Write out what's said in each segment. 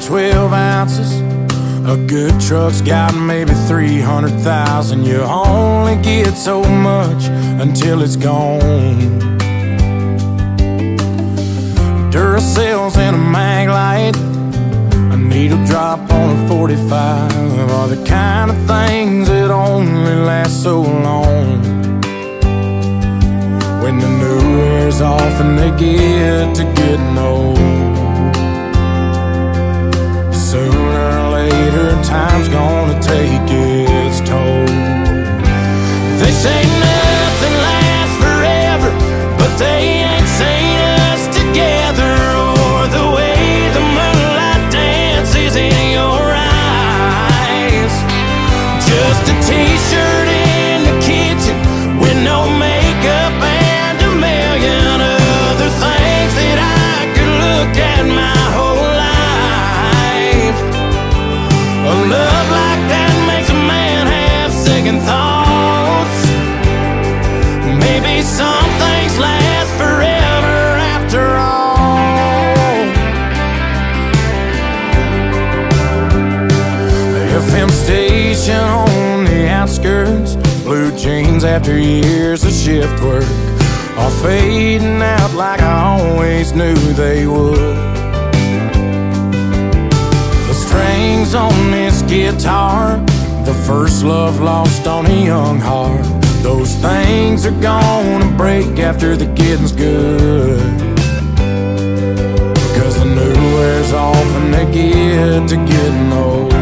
12 ounces. A good truck's got maybe 300,000. You only get so much until it's gone. Duracells and a mag light, a needle drop on a 45 are the kind of things that only last so long. When the new wears off and they get to getting old, sooner or later time's gonna take its toll. They say nothing lasts forever, but they ain't seen us together, or the way the moonlight dances in your eyes. Just a t-shirt in the kitchen with no makeup and a million other things that I could look at my whole life. A love like that makes a man have second thoughts. Maybe some things last forever after all. The FM station on the outskirts, blue jeans after years of shift work, all fading out like I always knew they would. The strings on this guitar, the first love lost on a young heart, those things are gonna break after the getting's good. Because the new wears off and they get to getting old.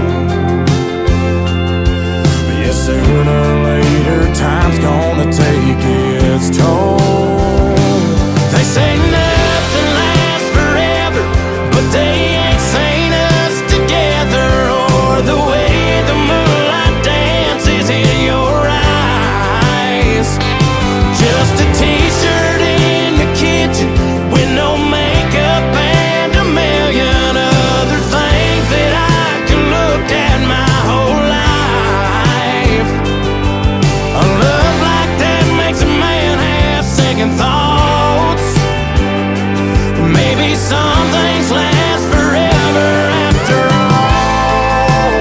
But yeah, sooner or later time's gonna take its toll. They say nothing lasts forever, but they ain't seen us together, or the way the moonlight dances in your eyes. Just a t-shirt in the kitchen with no makeup and a million other things that I can look at my whole life. A love like that makes a man have second thoughts. Maybe some things last forever after all.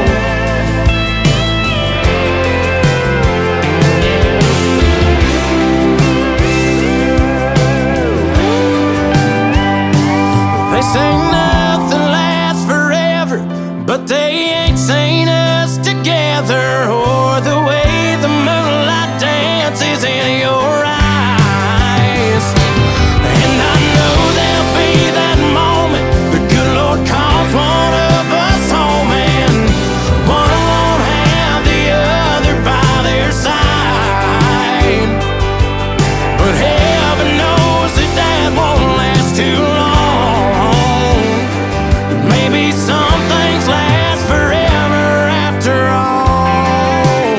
They say nothing lasts forever, but they ain't seen us together, or the way the moonlight dances in your eyes. And I know there'll be that moment the good Lord calls one of us home, and one won't have the other by their side. But heaven knows that that won't last too long. Maybe some things last forever after all.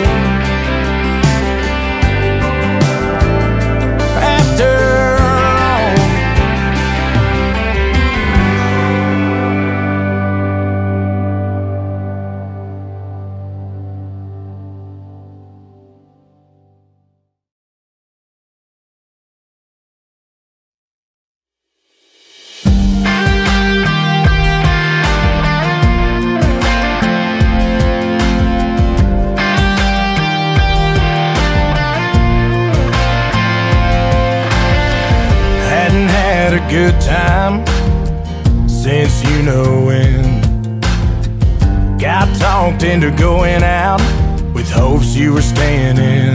After all. Hadn't had a good time since you know when. Got talked into going out with hopes you were staying in.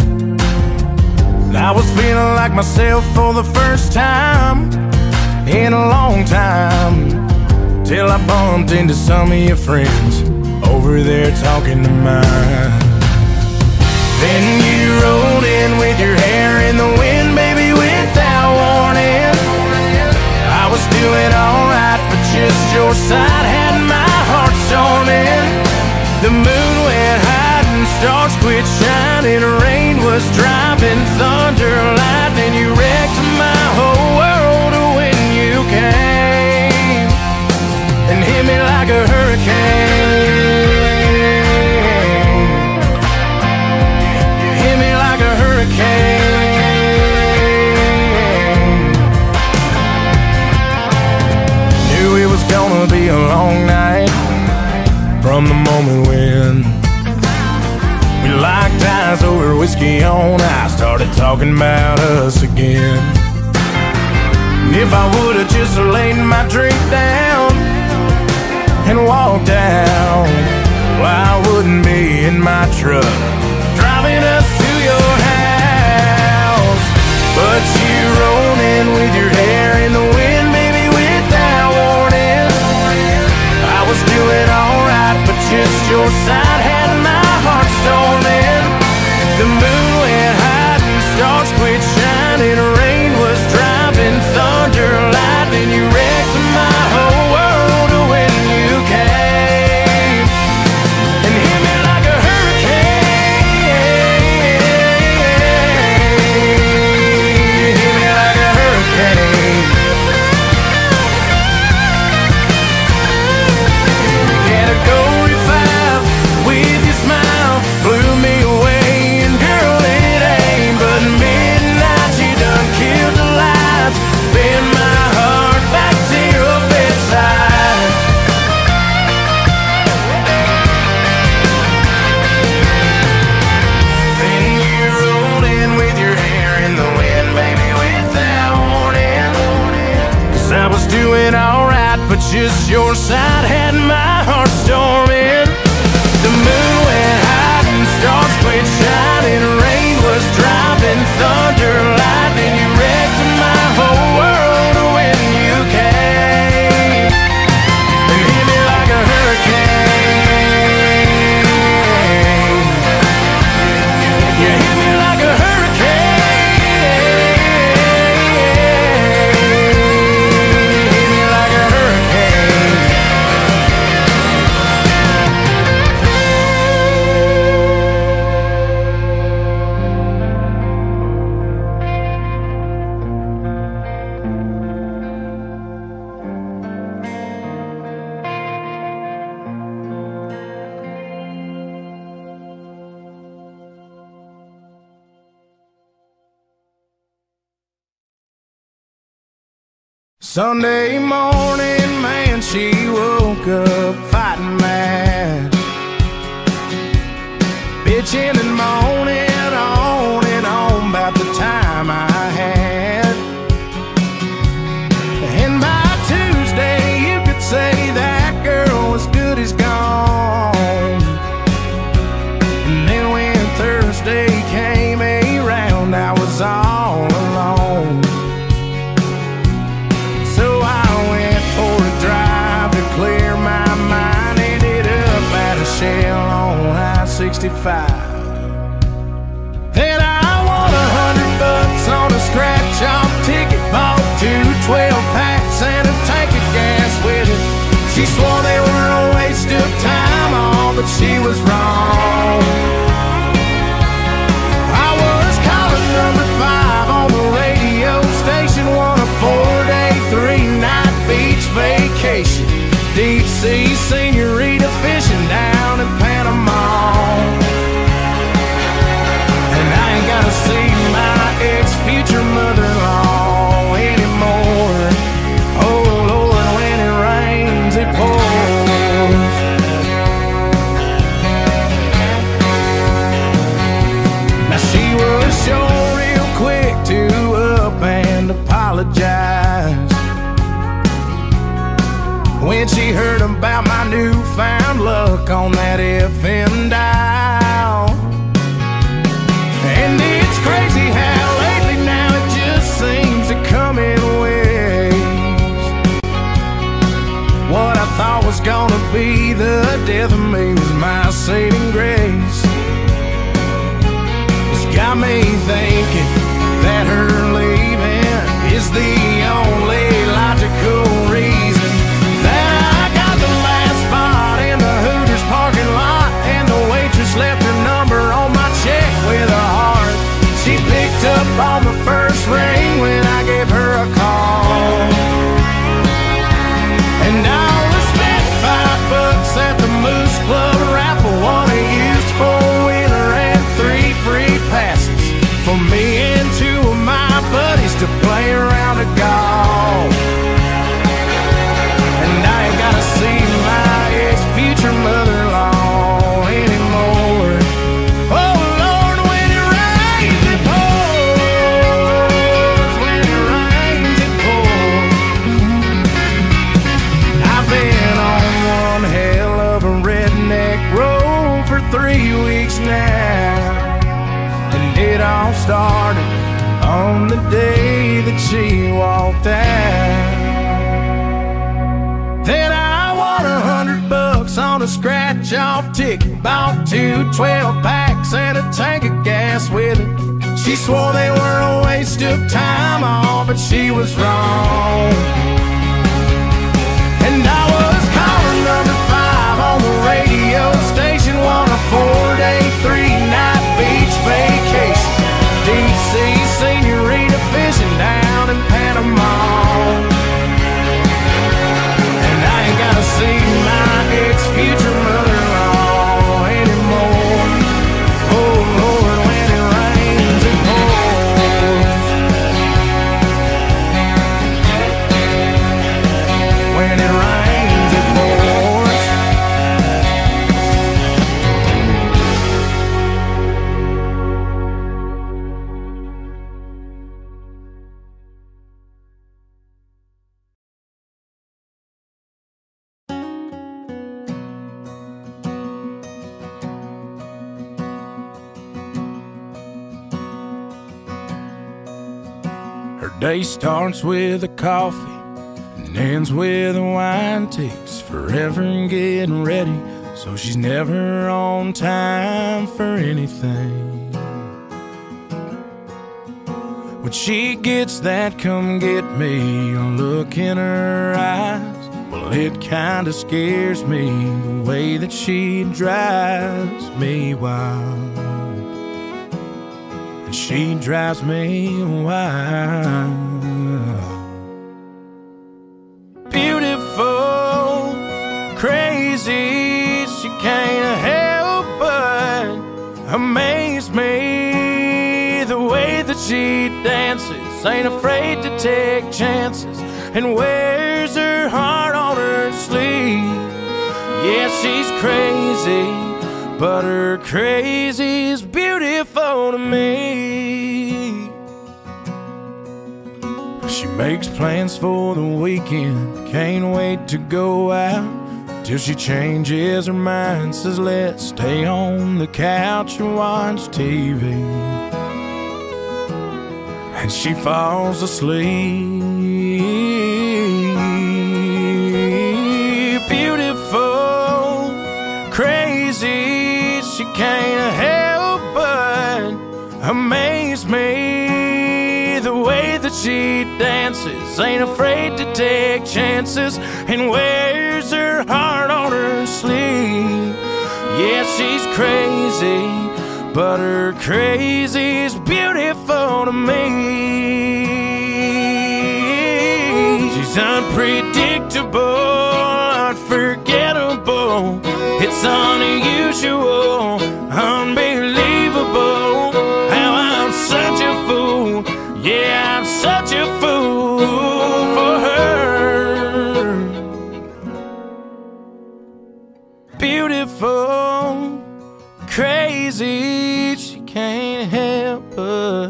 I was feeling like myself for the first time in a long time, till I bumped into some of your friends over there talking to mine. Then you rolled in with your hair in the wind, baby, without warning. I was doing alright, but just your side had my heart storming. The moon went high and stars quit shining. Rain was driving, thunder, lightning. You wrecked my whole world when you came and hit me like a hurricane. You hit me like a hurricane. Knew it was gonna be a long from the moment when we locked eyes over whiskey on ice, started talking about us again. And if I would've just laid my drink down and walked out, well, I wouldn't be in my truck driving us to your house. But you rolled in with your hair in the wind, baby, without warning. I was doing alright, but just your side had my heart storming. The moon went high and stars quit shining. Rain was driving, thunder, lightning. You wrecked my whole world when you came and hit me like a hurricane. Hit me like a hurricane. Category 5 with your smile blew me away. And girl, it ain't but midnight. You done killed the lights, bend my heart back to your bedside. Then you rolled in with your hair in the wind, baby, without warning. 'Cause I was doing alright, but just your side had my heart storming. The moon went high and stars quit shining. Rain was driving, thunder, lightning. You wrecked my whole world when you came and hit me like a hurricane. You hit me like a hurricane. Hit me like a hurricane. Sunday morning, man, she woke up fighting mad, bitching and moaning on and on about the time I had. And by Tuesday, you could say that girl was good as gone. And then when Thursday came around, I was all alone. So I went for a drive to clear my mind. Ended up at a Shell on I-65. Then I won $100 on a scratch-off ticket. Bought 2 12-packs and a tank of gas with it. She swore they were a waste of time, all, but she was wrong. I was calling number 5 on the radio station. Won a 4-day, 3-night beach vacation. Deep sea senorita fishing down in Panama. And I ain't gotta see my ex-future mother-in-law anymore. Oh Lord, when it rains, it pours. Now she was sure real quick to up and apologize when she heard about my newfound luck on that FM dial. And it's crazy how lately now it just seems to come in waves. What I thought was gonna be the death of me was my saving grace. It's got me thinking that her leaving is the only logical reason that I got the last spot in the Hooters parking lot. And the waitress left her number on my check with a heart. She picked up on the first ring when I gave her a call. And I only spent $5 at the Moose Club raffle. Won a used 4-wheeler and 3 free passes for me and 2 of my buddies to play around a golf. the day that she walked out. Then I won $100 on a scratch-off ticket, bought 2 12-packs and a tank of gas with it. She swore they were a waste of time, oh, but she was wrong. And I was caller number 5 on the radio station, won a 4-day, 3-night beach vacation. Deep sea senorita fishing down in Panama. And I ain't gotta see my ex-future mother-in-law anymore. Oh Lord, when it rains it pours. When it rains it pours. Her day starts with a coffee and ends with a wine. Takes forever in getting ready, so she's never on time for anything. When she gets that come get me look in her eyes, well, it kinda scares me the way that she drives me wild. She drives me wild. Beautiful, crazy, she can't help but amaze me. The way that she dances, ain't afraid to take chances, and wears her heart on her sleeve. Yeah, she's crazy, but her crazy's beautiful to me. She makes plans for the weekend, can't wait to go out, till she changes her mind, says let's stay on the couch and watch TV. And she falls asleep. Beautiful, crazy, she can't help but amaze me. The way that she dances, ain't afraid to take chances, and wears her heart on her sleeve. Yeah, she's crazy, but her crazy's beautiful to me. She's unpredictable, unforgettable, it's unusual, unbelievable, how I'm such a fool. Yeah, I'm such a fool for her. Beautiful, crazy, she can't help but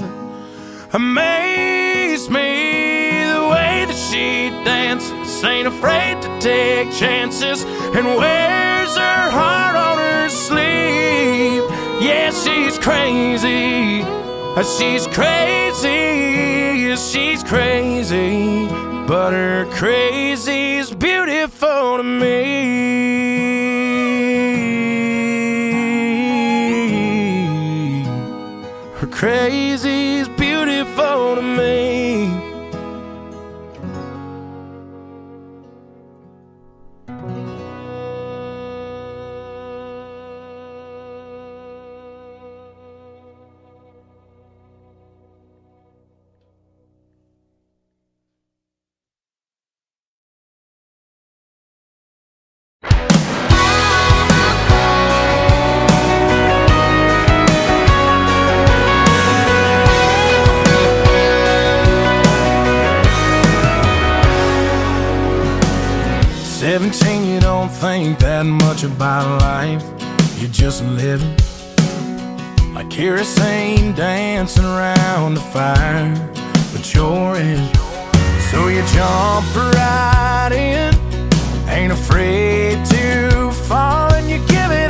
amaze me. The way that she dances, ain't afraid to take chances, and wears her heart on her sleeve. Yeah, she's crazy. She's crazy, she's crazy, but her crazy's beautiful to me. Her crazy's beautiful to me. You don't think that much about life, you're just living like kerosene dancing around the fire, but you're in, so you jump right in, ain't afraid to fall, and you give it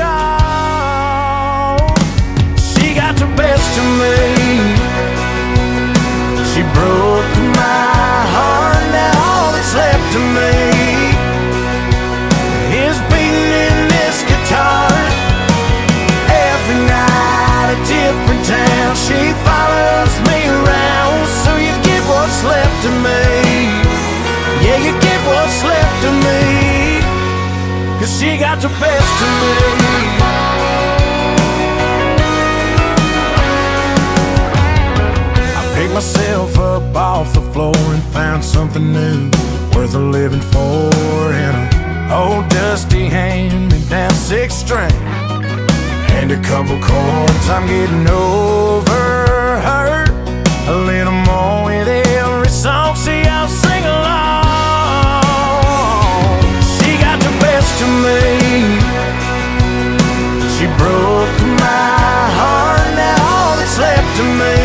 all. She got the best of me, she the best of me. I picked myself up off the floor and found something new, worth a living for, in an old dusty hand-me-down 6-string and a couple chords. I'm getting over hurt a little more with every song. See, I'll sing along. She got the best of me. She broke my heart. Now all that's left of me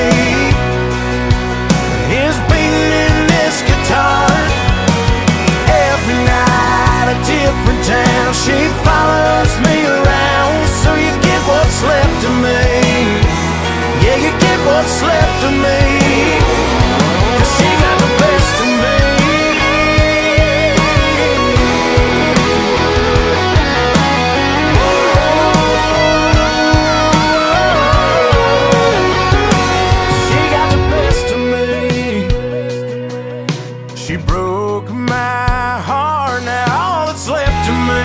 is beating in this guitar. Every night a different town. She follows me around. So you get what's left of me. Yeah, you get what's left of me. 'Cause she got the best of me. She got the best of me. She broke my heart. Now all that's left of me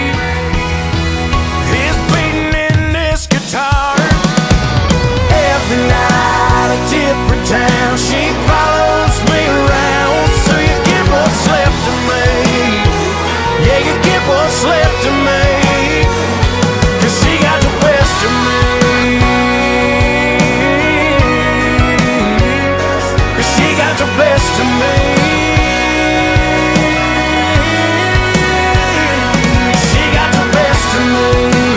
is beating in this guitar. Every night a different town. She follows me around. So you get what's left of me. Yeah, you get what's left of me. 'Cause she got the best of me. 'Cause she got the best of me. She got the best of me.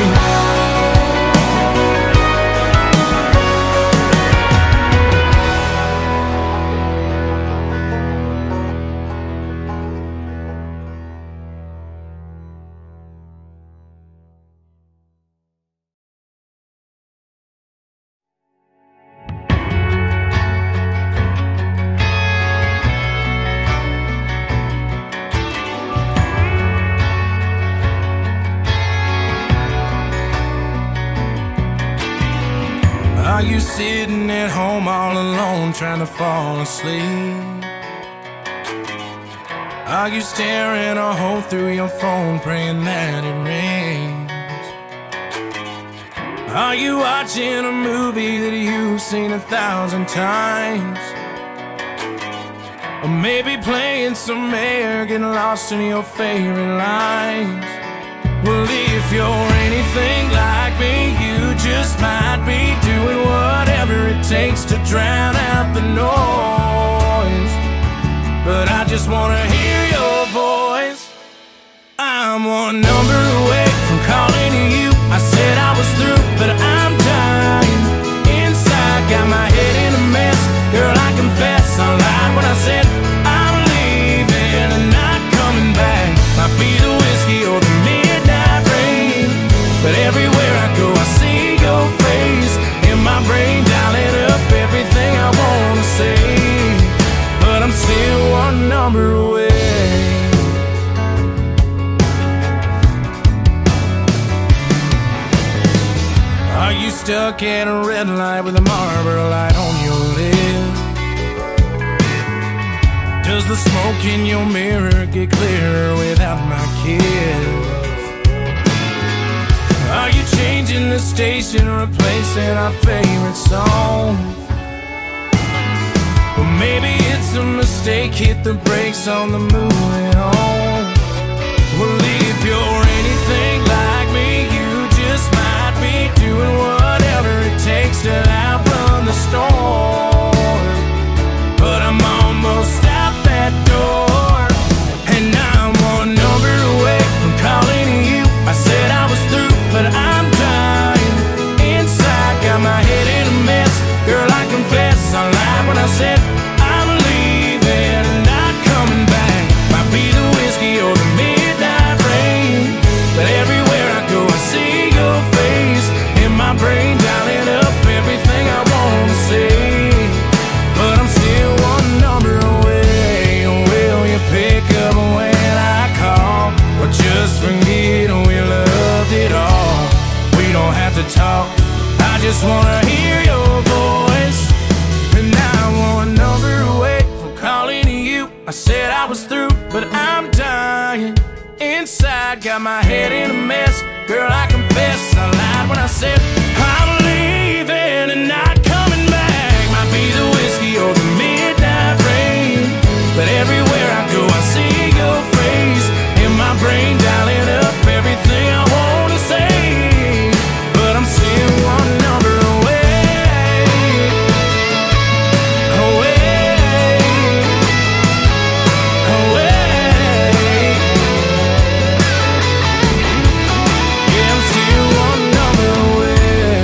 Are you sitting at home all alone trying to fall asleep? Are you staring a hole through your phone praying that it rings? Are you watching a movie that you've seen 1,000 times? Or maybe playing some air, getting lost in your favorite lines? Well, if you're anything like me, you just might be doing whatever it takes to drown out the noise. But I just wanna hear your voice. I'm one number away from calling you. I said I was through, but I'm dying inside. Got my head in a mess. Girl, I confess I lied when I said I'm leaving and not coming back. Might be the whiskey or the midnight rain, but everywhere I go I see your face in my brain, dialing up everything I wanna say. But I'm still one number away. Are you stuck at a red light with a Marlboro light on your lip? Does the smoke in your mirror get clearer without my kiss? Are you changing the station, replacing our favorite song? Or maybe it's a mistake, hit the brakes on the moving on. Well, if you're anything like me, you just might be doing whatever it takes to outrun the storm. But I'm almost out that door, and I'm one number away from calling you. I said I was through, but I'm dying inside. Got my head in a mess. Girl, I confess I lied when I said I'm leaving and not coming back. Might be the whiskey or the midnight rain, but everywhere I go I see your face in my brain, dialing up everything I wanna say. But I'm still one number away. Will you pick up when I call, or just forget we loved it all? We don't have to talk, I just wanna hear your voice. And now I'm one number away from calling you. I said I was through, but I'm dying inside. got my head in a mess. Girl, I confess I lied when I said I'm leaving and not coming back. Might be the whiskey or the midnight rain, but everywhere I go I see your face. In my brain dialing up everything I wanna say, but I'm still one number away. Away, away. Yeah, I'm still one number away.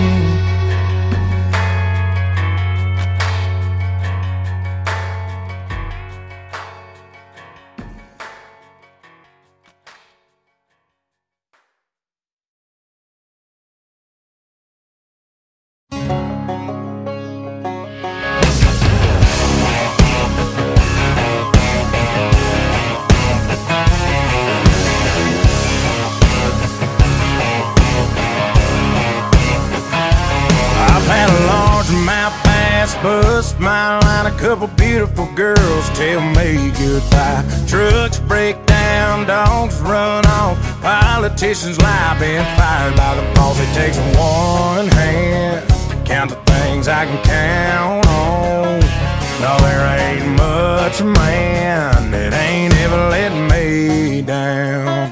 I've had a largemouth bass bust my line. A couple beautiful girls tell me goodbye. Trucks break down, dogs run off, politicians lie, been fired by the boss. It takes one hand to count the things I can count on. No, there ain't much man that ain't ever let me down.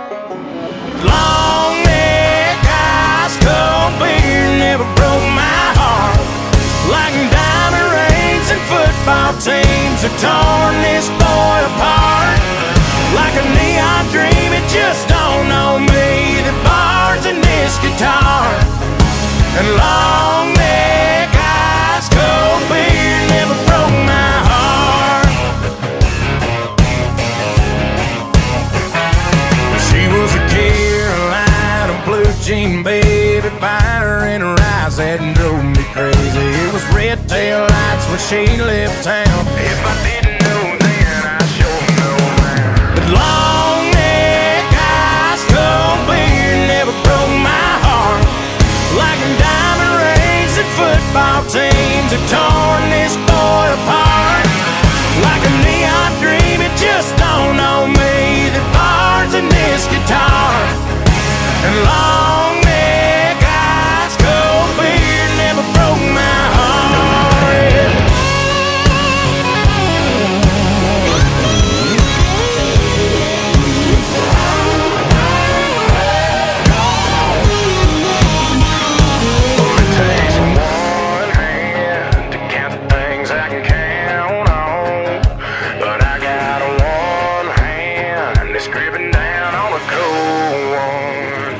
Long neck, ice cold beer never broke my heart. Like diamond rings and football teams have torn this boy apart. Like a neon dream, it just don't know me. The bars in this guitar and long neck, ice cold beer never broke my heart. She was a Carolina blue jean baby, fire in her eyes that drove me crazy. It was red tail lights when she left town. If I didn't know then, I sure know now. But long neck, ice cold beer never broke my heart. Like diamond rings and football teams have torn this boy apart. Like a neon dream, it just don't know me. The bars in this guitar and long neck, ice cold beer never broke my heart. It takes one hand to count the things I can count on, but I got one hand that's gripping down on a cold one.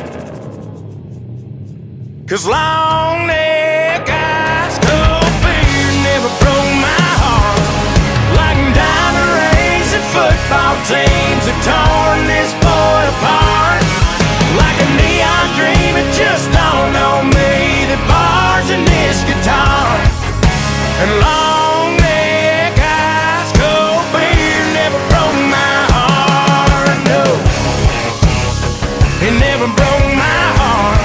'Cause long neck, ice cold beer never broke my heart. Like diamond rings and football teams have torn this boy apart. Like a neon dream, it just don't know me. The bars in this guitar and long neck, ice cold beer never broke my heart. No, it never broke my heart.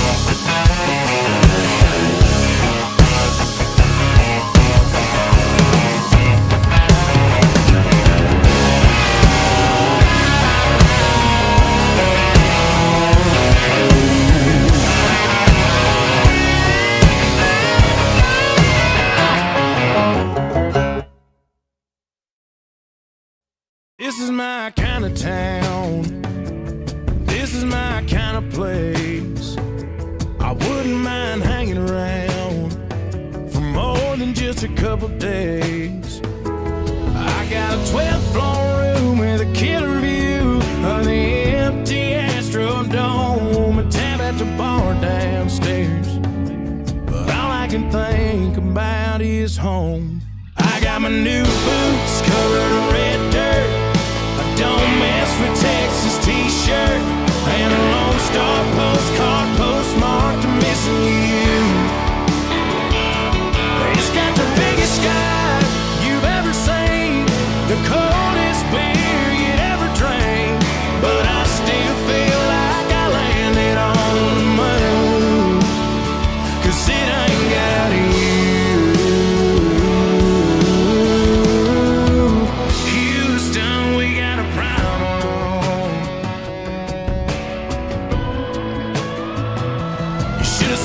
This is my kind of town. This is my kind of place. I wouldn't mind hanging around for more than just a couple days. I got a 12th floor room with a killer view of the empty Astrodome, a tab at the bar downstairs. But all I can think about is home. I got my new boots covered in red dirt. I don't mess with Texas t-shirt and a Lone Star postcard postmarked missing you. It's got the biggest sky you've ever seen, the coldest beer you'd ever drank, but I still feel like I landed on the moon, 'cause it ain't got you. Houston, we got a problem.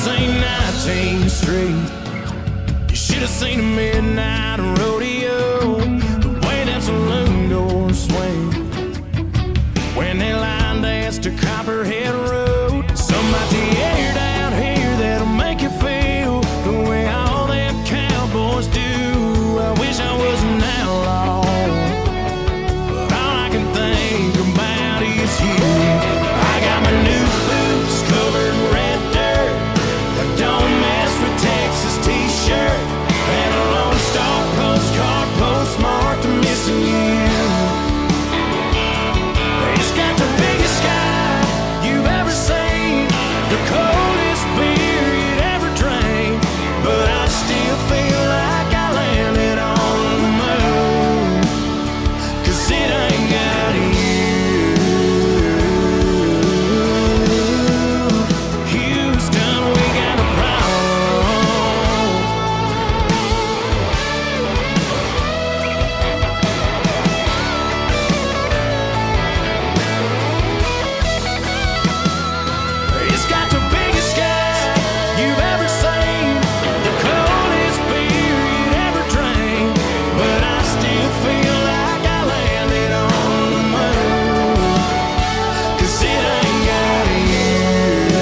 seen 19th Street. You should have seen a midnight rodeo, the way that saloon doors swing when they line dance to Copperhead Road. Some might the air down here that'll make you feel the way all them cowboys do. I wish I was an outlaw, but all I can think about is you. I got my new boots covered in red dirt, a don't mess with Texas t-shirt, and a Lone Star postcard postmarked to missing you. It's got the biggest sky you've ever seen, the coldest beer you'd ever drank, but I still feel like I landed on the moon, 'cause it ain't got you. Houston, we got a problem. It's got the biggest sky you've ever seen, the coldest beer you'd ever drank, but I still feel like I landed on the moon, 'cause it ain't got you.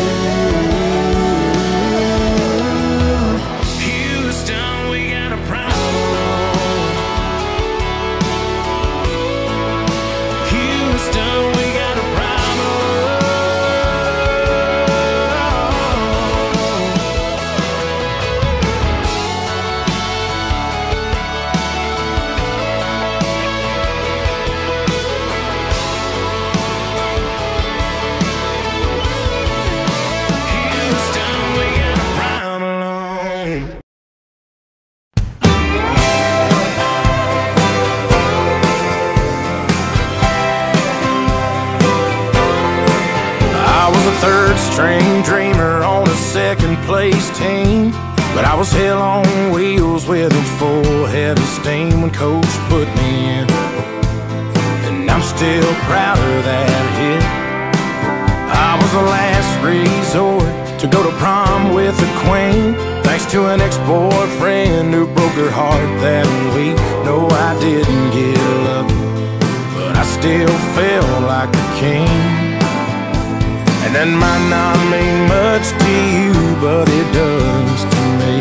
Houston, we got a problem. Houston, we got a problem. Houston, we got a problem. I was a third string dreamer on a second place team, but I was hell on wheels with a full head of steam when coach put me in, and I'm still proud of that hit. I was the last resort to go to prom with the queen, thanks to an ex-boyfriend who broke her heart that week. No, I didn't get lucky, but I still felt like a king. And that might not mean much to you, but it does to me.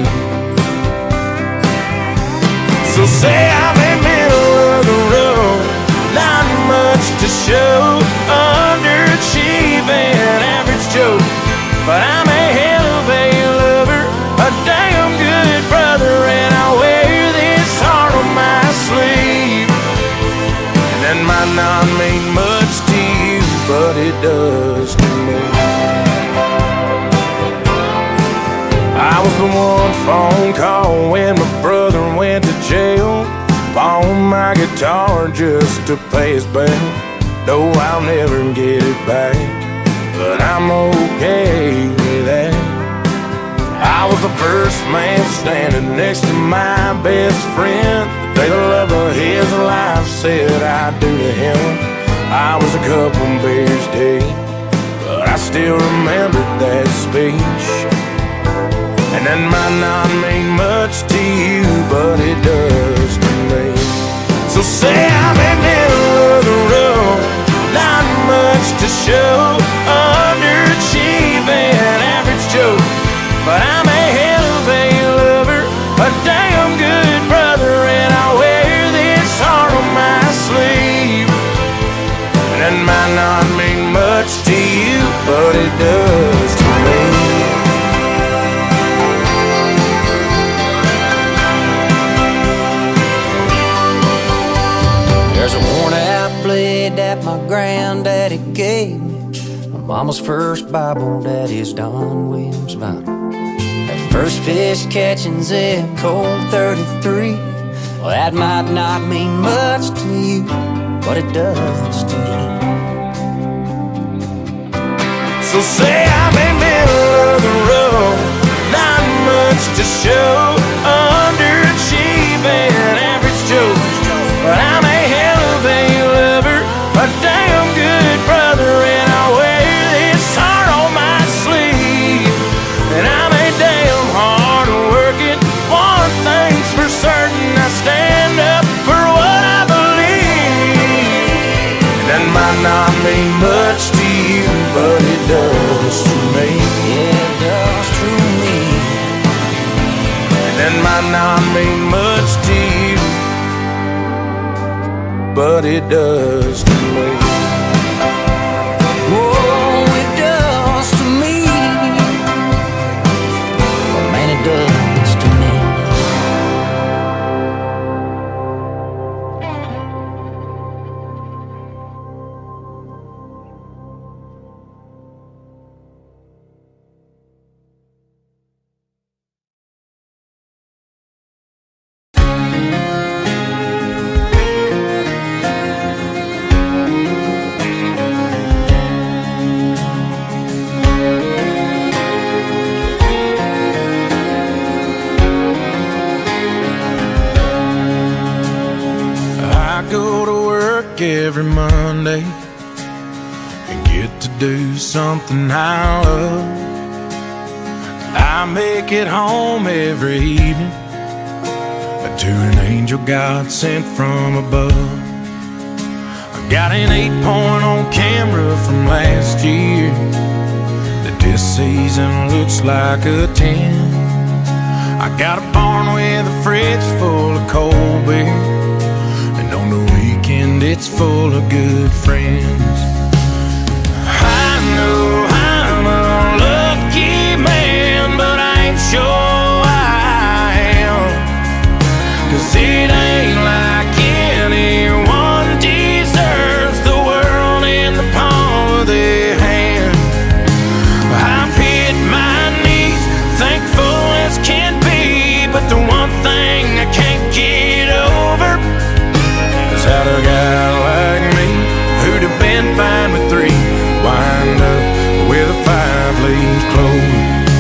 So say I'm in middle of the road, not much to show, underachieving, average Joe, but I'm a hell of a lover, a damn good brother, and I wear this heart on my sleeve. And that might not mean much to you, but it does to me. I was the one phone call when my brother went to jail, bought my guitar just to pay his bail. No, I'll never get it back, but I'm okay with that. I was the first man standing next to my best friend, the day the love of his life said I'd do to him. I was a couple beers deep, but I still remember that speech. And that might not mean much to you, but it does to me. So say I'm in the middle of the road, not much to show, underachieving, average Joe, but I'm a hell of a lover, a damn good brother, and I wear this heart on my sleeve. And that might not mean much to you, but it does to me. There's a worn-out blade that my granddaddy gave me, my mama's first Bible, daddy's Don Williams Bible. That first fish catching zip code 33, well, that might not mean much to you, but it does to me. So say I'm in the middle of the road, not much to show, underachieving, average Joe, but I'm a hell of a lover, a damn good brother, and I wear this heart on my sleeve. And I'm a what it does to me. Oh, it does to me. Oh, man, it does to me. Every Monday and get to do something I love. I make it home every evening to an angel God sent from above. I got an 8-point on camera from last year that this season looks like a 10. I got a barn with a fridge full of cold beer, and on the weekend it's full of good friends. I know I'm a lucky man, but I ain't sure I am, 'cause it ain't like anyone deserves the world in the palm of their hand. I've hit my knees, thankful as can be, but the one thing I can't get over is how a guy like me, who'd have been fine with 3, wind up with a 5-leaf clover.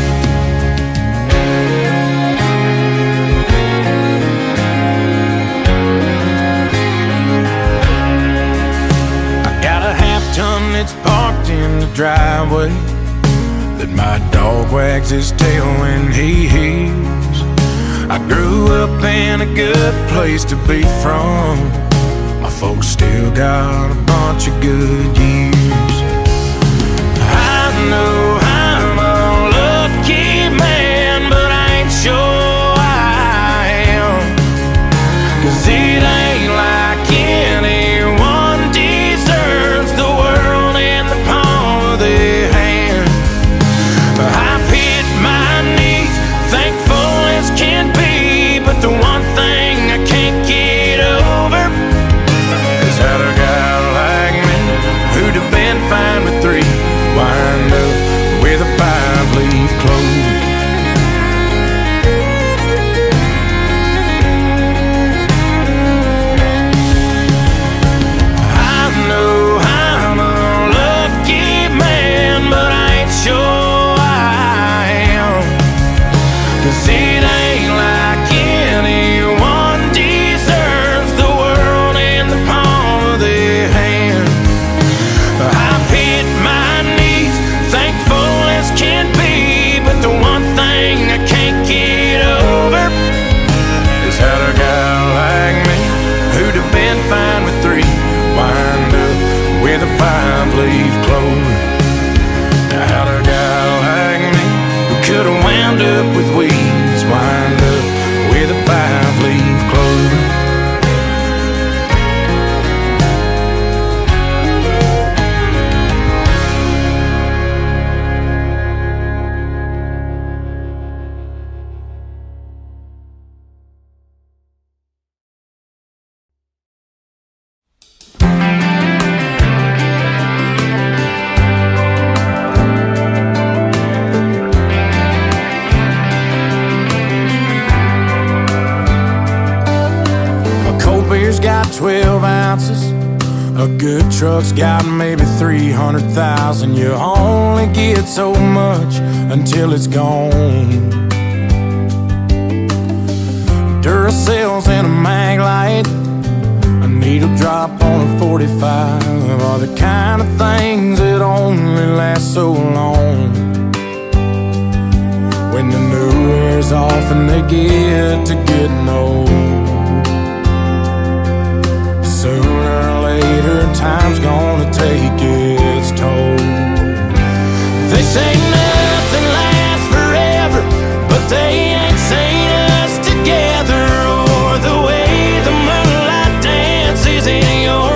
I got a half-ton that's parked in the driveway that my dog wags his tail when he hears. I grew up in a good place to be from. My folks still got a bunch of good years. I know I'm a lucky man, but I ain't sure I am, 'cause it ain't like anyone deserves the world in the palm of their hand. I've hit my knees, thankful as can be, but the one thing I can't get over is how a guy like me, who'd have been fine with 3, wind up with a 5-leaf clover. I know I'm a lucky man, but I ain't sure I am, 'cause it ain't like anyone deserves the world in the palm of their hand. I've hit my knees, thankful as can be, but the one thing I can't get over is how a guy like me, who'd have been fine with 3, wind up with a 5-leaf clover. How a guy like me, who could have wound up with weeds, wind up with a 5-leaf clover. A cold beer's got 12 ounces. A good truck's got maybe 300,000. You only get so much until it's gone. Duracells and a mag light, a needle drop on a 45 are the kind of things that only last so long. When the new wears off and they get to getting old, sooner or later time's gonna take its toll. They say nothing lasts forever, but they ain't seen us together, or the way the moonlight dances in your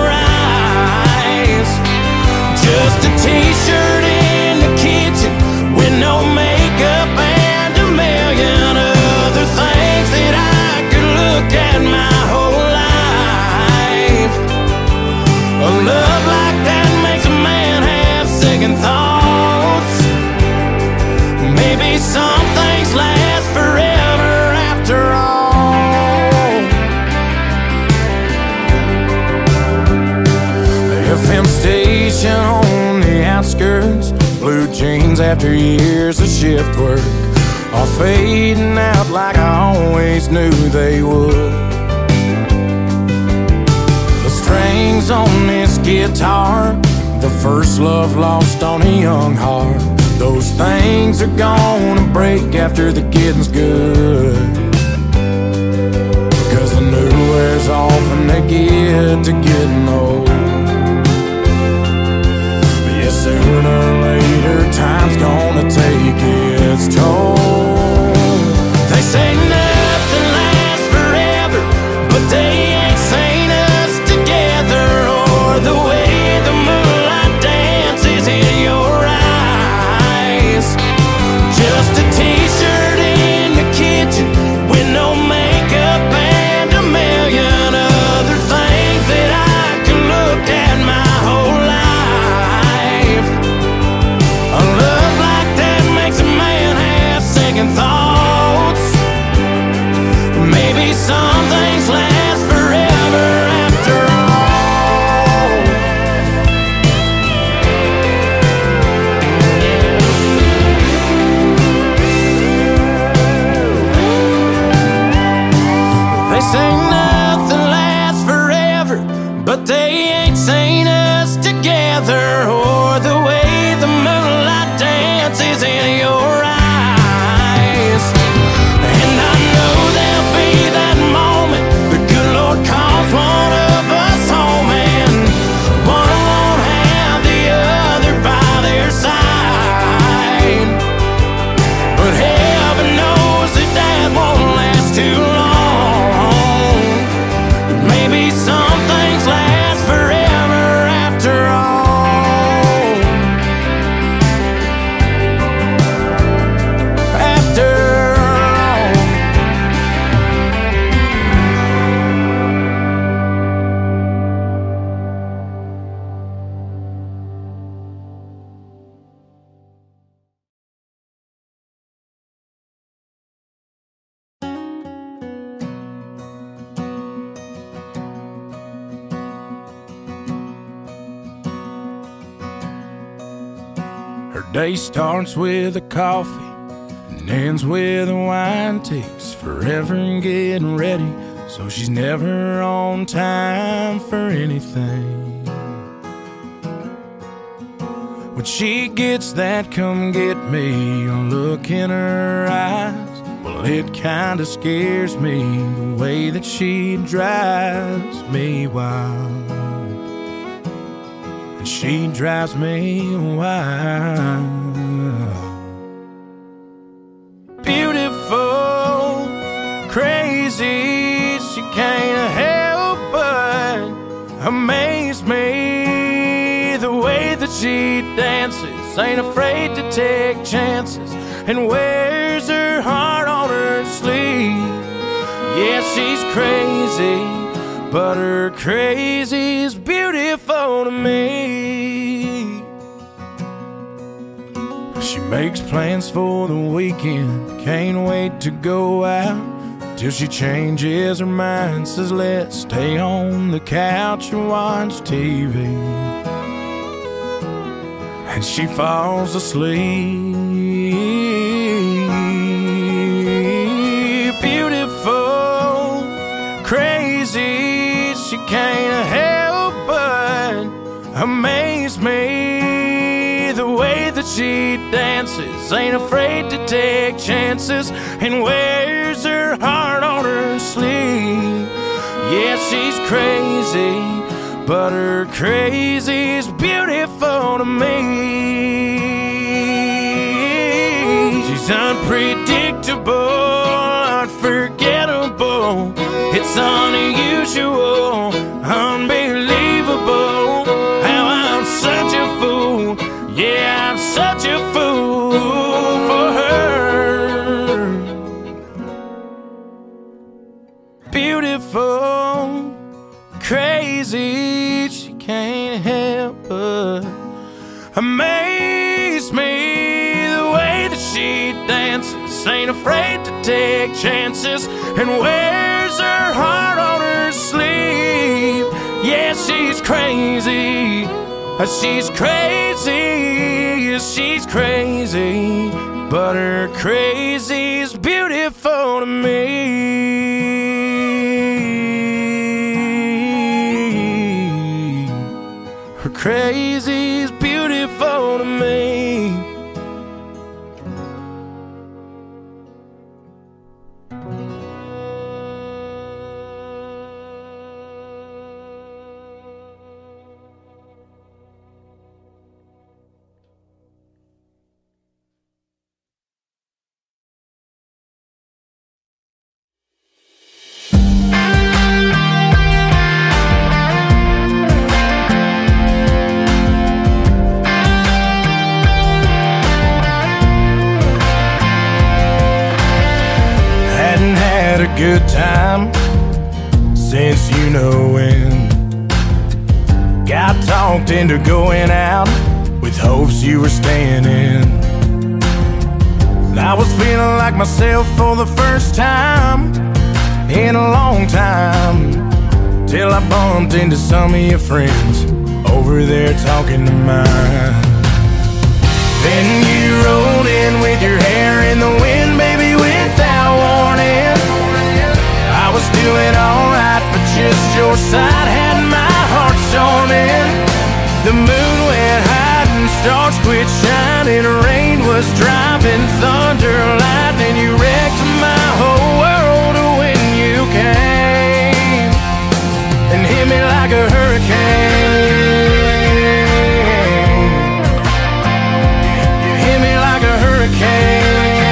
Maybe some things last forever after all. The FM station on the outskirts, blue jeans after years of shift work, all fading out like I always knew they would. The strings on this guitar, the first love lost on a young heart, those things are gonna break after the getting's good. Cause the new wears off and they get to getting old. But yeah, sooner or later time's gonna take its toll. They say nothing lasts forever, but they ain't seen us together, or the way the moonlight dances in your eyes. Just a t-shirt in the kitchen with no makeup and a million other things that I can look at my whole life. A love like that makes a man have second thoughts. Maybe some things last forever after all. They say nothing lasts forever, but they ain't seen us together, or the way the moonlight dances in your eyes. And I know there'll be that moment the good Lord calls one of us home, and one won't have the other by their side. But heaven knows that that won't last too long. Maybe some things last forever after all. After all. Her day starts with a coffee and ends with a wine. Takes forever in getting ready, so she's never on time for anything. When she gets that come get me look in her eyes, well, it kinda scares me the way that she drives me wild. And she drives me wild. Beautiful, crazy, she can't help but amaze me. The way that she dances, ain't afraid to take chances, and wears her heart on her sleeve. Yeah, she's crazy, but her crazy's beautiful to me. She makes plans for the weekend, can't wait to go out, till she changes her mind, says let's stay on the couch and watch TV. And she falls asleep. Beautiful, crazy, she can't help but amaze me. The way that she dances, ain't afraid to take chances, and wears her heart on her sleeve. Yeah, she's crazy, but her crazy's beautiful to me. She's unpredictable, unforgettable, it's unusual, unbelievable, how I'm such a fool. Yeah, I'm such a fool for her. Beautiful, crazy, she can't help but amaze me. The way that she this, ain't afraid to take chances, and wears her heart on her sleeve. Yeah, she's crazy, she's crazy, she's crazy, but her crazy's beautiful to me. Her crazy's beautiful to me. Good time since you know when. Got talked into going out with hopes you were staying in. I was feeling like myself for the first time in a long time, till I bumped into some of your friends over there talking to mine. Then you rolled in with your hair in the wind, baby, without warning. I was doing alright, but just your side had my heart storming. The moon went hiding, stars quit shining, rain was driving, thunder, lightning. You wrecked my whole world when you came and hit me like a hurricane. You hit me like a hurricane.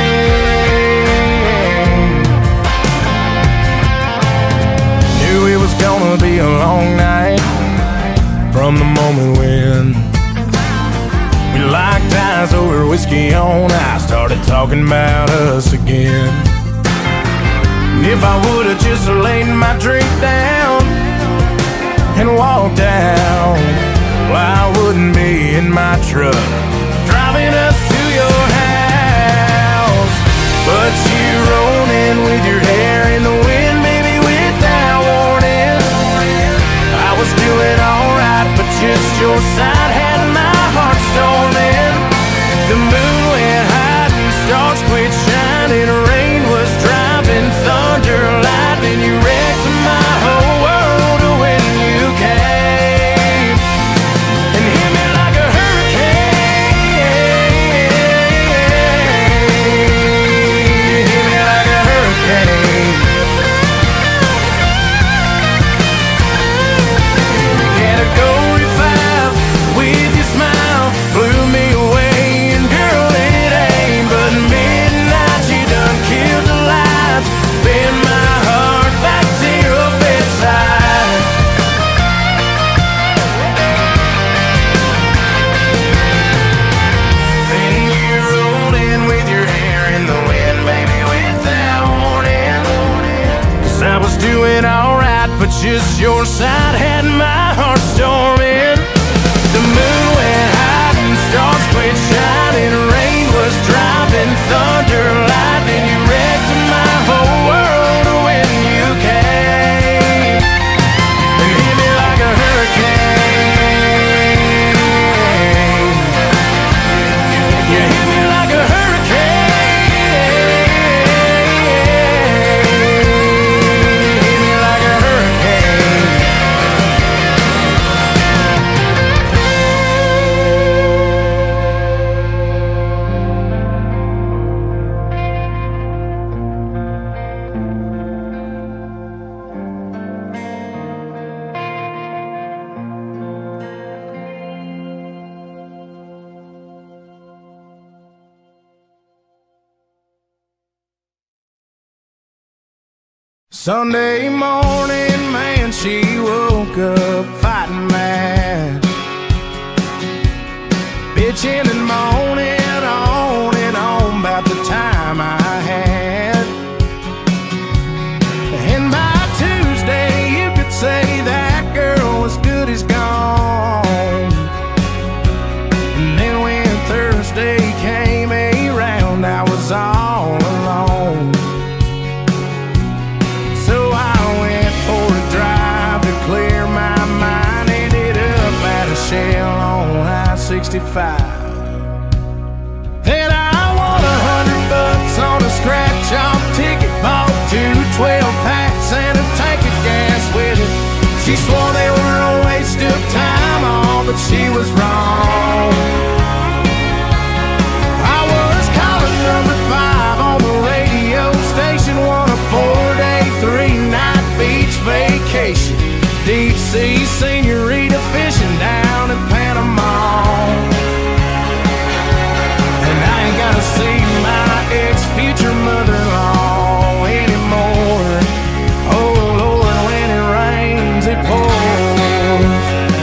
Gonna be a long night from the moment when we locked eyes over whiskey on ice, started talking about us again. And if I would've just laid my drink down and walked out, well, I wouldn't be in my truck driving us to your house. But you rolled in with your hair in the wind, baby, without warning. I was doing alright, but just your side had my heart storming. The moon went hiding, stars quit shining, rain was driving, thunder, lightning. You wrecked my whole world when you came and hit me like a hurricane. Hit me like a hurricane. Just your side had my heart storming. The moon went hiding, stars quit shining, rain was driving, thunder, lightning. You wrecked my whole world when you came and hit me like a hurricane. You hit me like a hurricane. Sunday morning, man, she woke up fighting mad, bitching and moaning on and on about the time I had. And by Tuesday, you could say that girl was good as gone. And then when Thursday came around, I was all alone. Then I won $100 on a scratch-off ticket, bought 2 12-packs and a tank of gas with it. She swore they were a waste of time, all, but she was wrong. I was calling number 5 on the radio station, won a 4-day, 3-night beach vacation, deep sea senorita fishing down in Panama. And I ain't gotta see my ex-future mother-in-law anymore. Oh Lord, when it rains, it pours.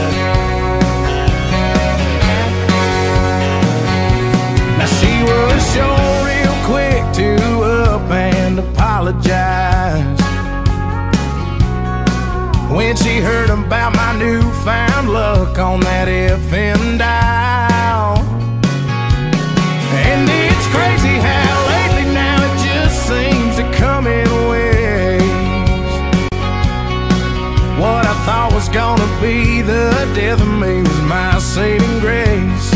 Now she was sure real quick to up and apologize when she heard about my newfound luck on that FM dial. And it's crazy how lately now it just seems to come in waves. What I thought was gonna be the death of me was my saving grace.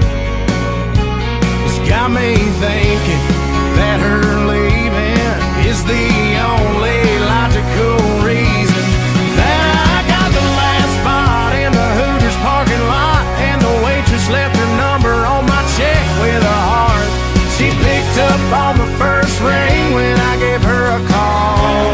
It's got me thinking that her leaving is the only logical reason that I got the last spot in the Hooters parking lot, and the waitress left her number on my check with a heart. She picked up on the first ring when I gave her a call.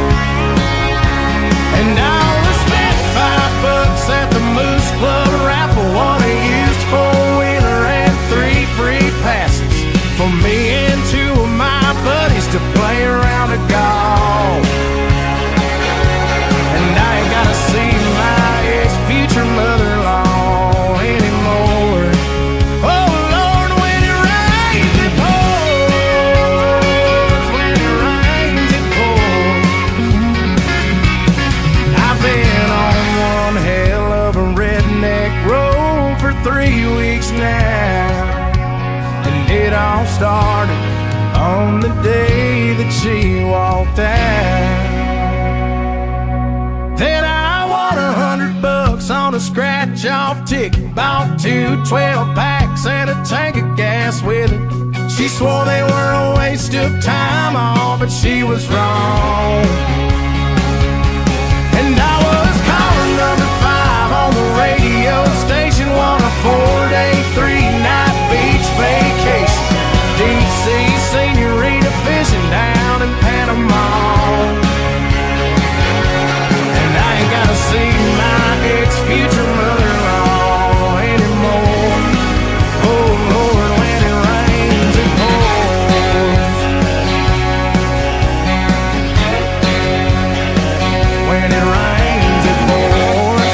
And I only spent $5 at the Moose Club raffle, won a used 4-wheeler and 3 free passes for me and 2 of my buddies to play around a golf. And I ain't gotta see my ex-future mother-in-law anymore. Oh Lord, when it rains, it pours. When it rains, it pours. I've been on one hell of a redneck road for 3 weeks now, and it all started on the day that she walked out. Then I won $100 on a scratch-off ticket, bought 2 12-packs and a tank of gas with it. She swore they were a waste of time, all, but she was wrong. And I was calling number 5 on the radio station, won a 4-day, 3-night beach vacation, deep sea senorita fishing down in Panama. And I ain't gotta see my ex-future mother-in-law anymore. Oh Lord, when it rains, it pours. When it rains, it pours.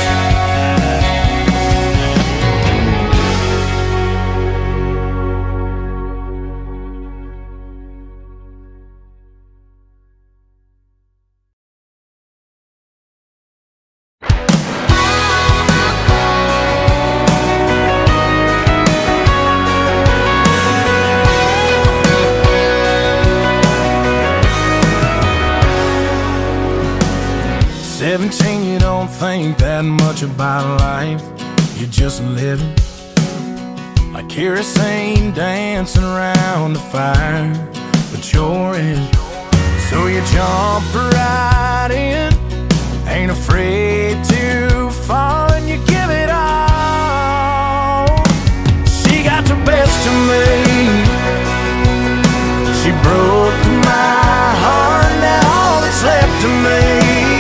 You don't think that much about life, you're just living like kerosene dancing around the fire, but you're in. So you jump right in, ain't afraid to fall, and you give it all. She got the best of me, she broke my heart, now all that's left of me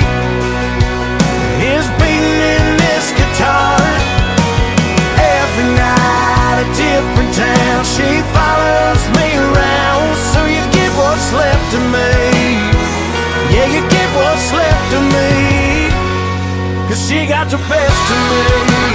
is beating in this guitar. Every night a different town, she follows me around. So you get what's left of me, yeah, you get what's left of me, 'cause she got the best of me.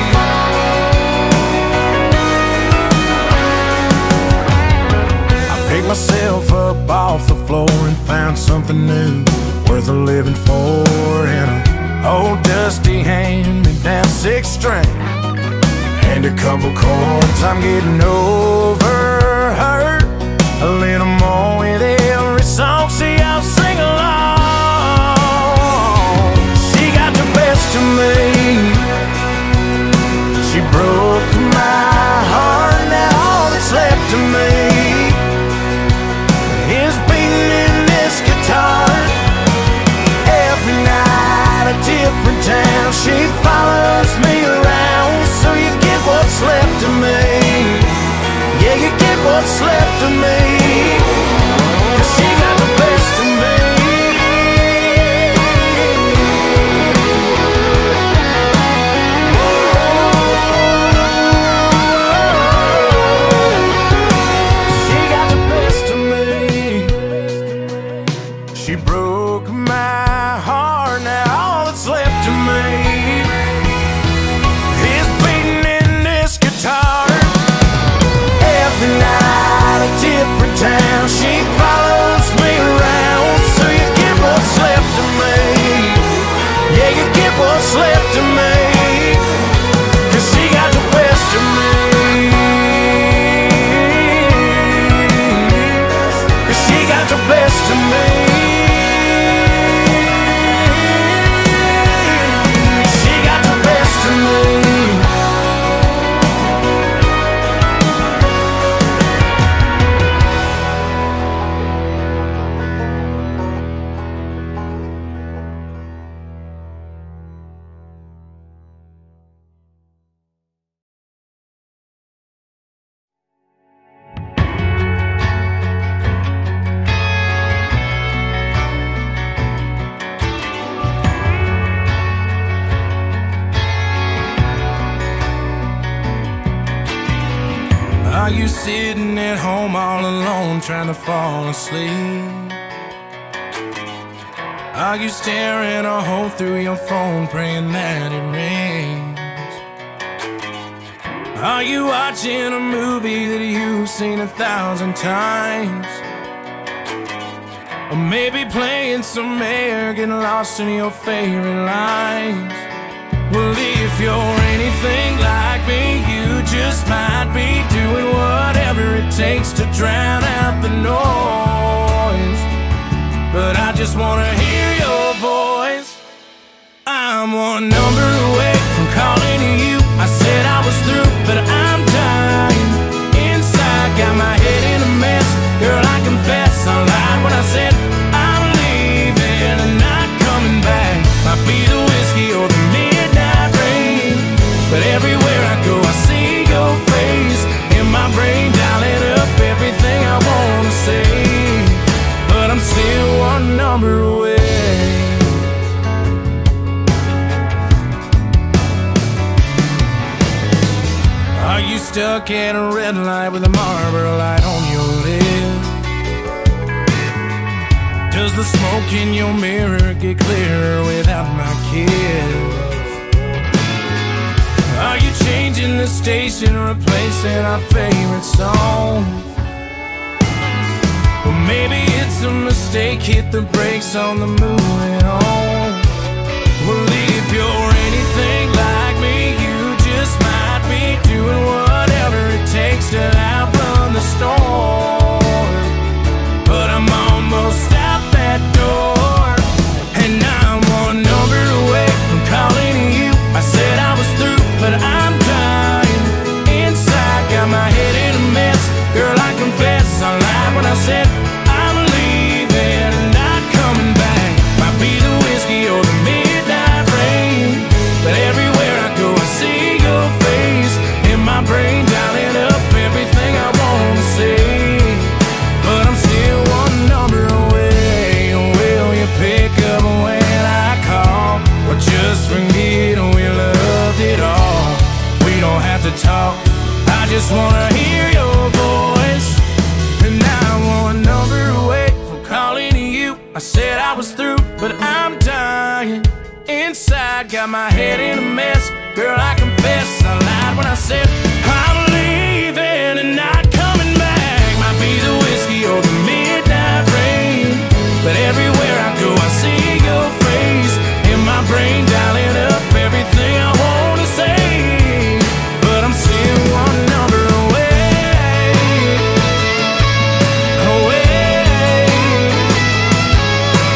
I picked myself up off the floor and found something new worth a living for, and old dusty hand-me-down 6-string and a couple chords. I'm getting over her a little more with every song. See, I'll sing along. She got the best of me, she broke my heart. what's left of me, 'cause she got the best of me. She got the best of me. She broke my heart, now all that's left of me is beating in this guitar. Every night a different town, she follows me around. So you get what's left of me, yeah, you get what's left of me, 'cause she got the best of me, 'cause she got the best of me. Are you sitting at home all alone trying to fall asleep? Are you staring a hole through your phone praying that it rings? Are you watching a movie that you've seen 1,000 times? Or maybe playing some air, getting lost in your favorite lines? Well, if you're anything like me, you just might be doing whatever it takes to drown out the noise. But I just wanna hear your voice. I'm one number away from calling you. I said I was through, but I'm dying inside, got my head in a mess. Girl, I confess I lied when I said I'm leaving and not coming back. Might be the whiskey or the midnight rain, but everywhere I go I see your face in my brain, dialing up everything I wanna say. But I'm still one number away. Are you stuck at a red light with a Marlboro light on your lip? Does the smoke in your mirror get clearer without my kiss? Are you changing the station, replacing our favorite song? Or maybe it's a mistake, hit the brakes on the moving on. Well, if you're anything like me, you just might be doing whatever it takes to outrun the storm. But I'm almost out that door, and I'm one number away from calling you. I said I was through, but I'm dying inside, got my head in a mess. Girl, I confess I lied when I said I'm leaving and not coming back. Might be the whiskey or the midnight rain, but everywhere I go I see your face in my brain, dialing up everything I wanna say. But I'm still one number away. Will you pick up when I call, or just forget we loved it all? We don't have to talk, I just wanna hear your voice. And now I'm one number away from calling you. I said I was through, but I'm dying inside, got my head in a mess. Girl, I confess I lied when I said I'm leaving and not coming back. Might be the whiskey or the midnight rain, but everywhere I go I see your face in my brain, dialing up everything I wanna say. But I'm still one number away, away,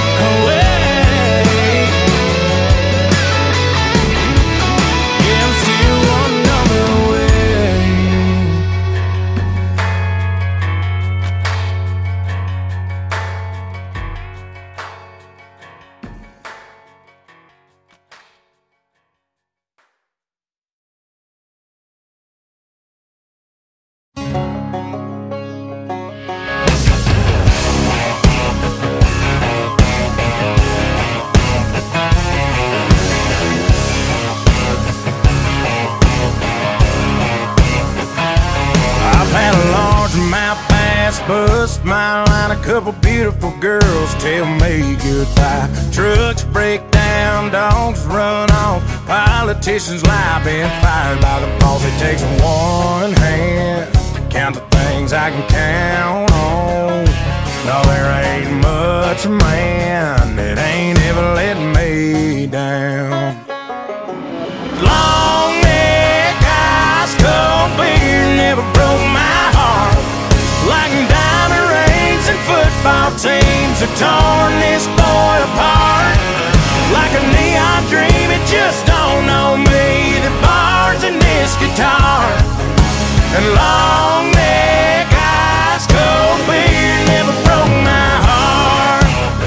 away. Yeah, I'm still bus mile line, a couple beautiful girls tell me goodbye. Trucks break down, dogs run off, politicians lie, been fired by the boss. It takes one hand to count the things I can count on. No, there ain't much man that ain't ever let me down. Long neck, ice cold beer never broke my heart. Like diamond rings and football teams have torn this boy apart. Like a neon dream, it just don't know me. The bars in this guitar and long neck, ice cold beer never broke my heart.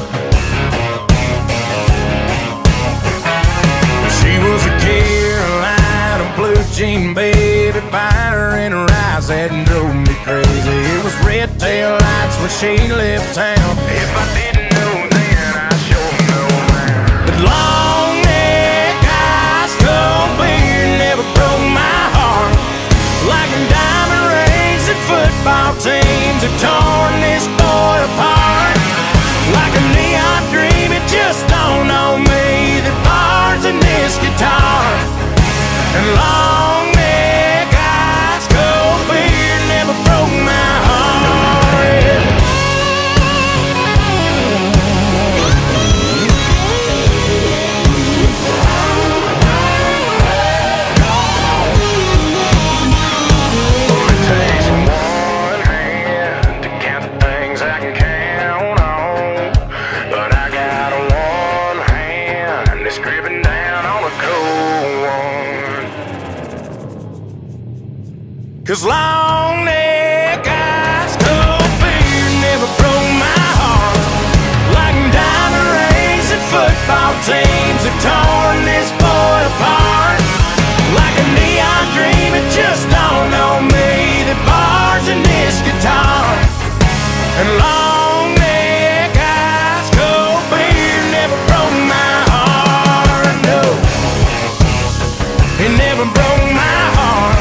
She was a Carolina blue jean baby, fire in her eyes that drove me crazy. It was red tail lights when she left town. If I didn't know then, I sure know now. But long neck, ice cold beer never broke my heart. Like diamond rings and football teams have torn this boy apart. Like a neon dream, it just don't know me. The bars in this guitar and long neck, ice cold beer never broke my heart. It takes one hand to count the things I can count on, but I got one hand that's gripping down on a cold one. 'Cause long neck, ice cold beer never broke my heart. Like diamond rings and football teams have torn this boy apart. Like a neon dream, it just don't know me. The bars in this guitar and long neck, ice cold beer never broke my heart. No, it never broke my heart.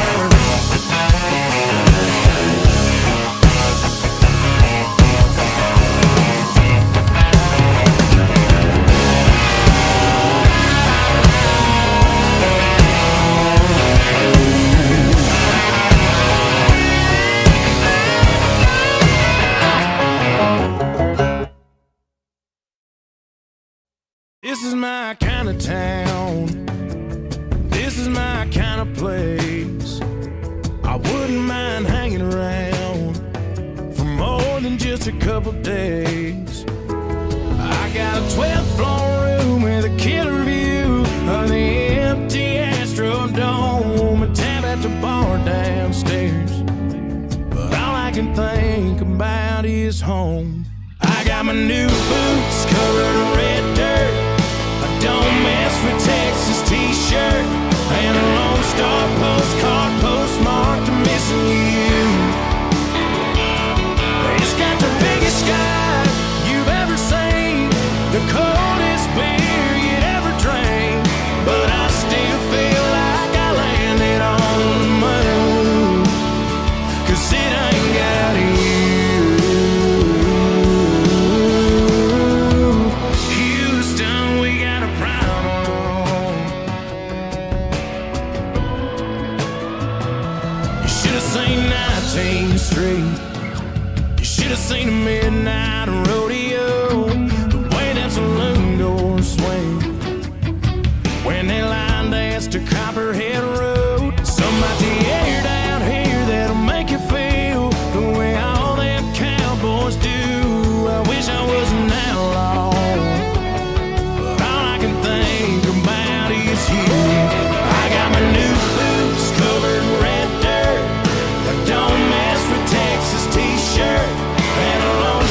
This is my kind of town. This is my kind of place. I wouldn't mind hanging around for more than just a couple days. I got a 12th floor room with a killer view of the empty Astrodome, a tab at the bar downstairs. But all I can think about is home. I got my new boots covered in red dirt, a Don't Mess with Texas t-shirt, and a Lone Star postcard postmarked missing you. It's got the biggest sky you've ever seen, the coldest beer you'd ever drank, but I still feel like I landed on the moon, 'cause it ain't got you. Houston, we got a problem. You should have seen 19th Street. You should have seen a midnight rodeo, the way that saloon doors swing when they line dance to Copperhead Road. Some about the air down here that'll make you feel the way all them cowboys do. I wish I was an outlaw, but all I can think about is you. I got my new boots covered in red dirt, a Don't Mess with Texas t-shirt, and a Lone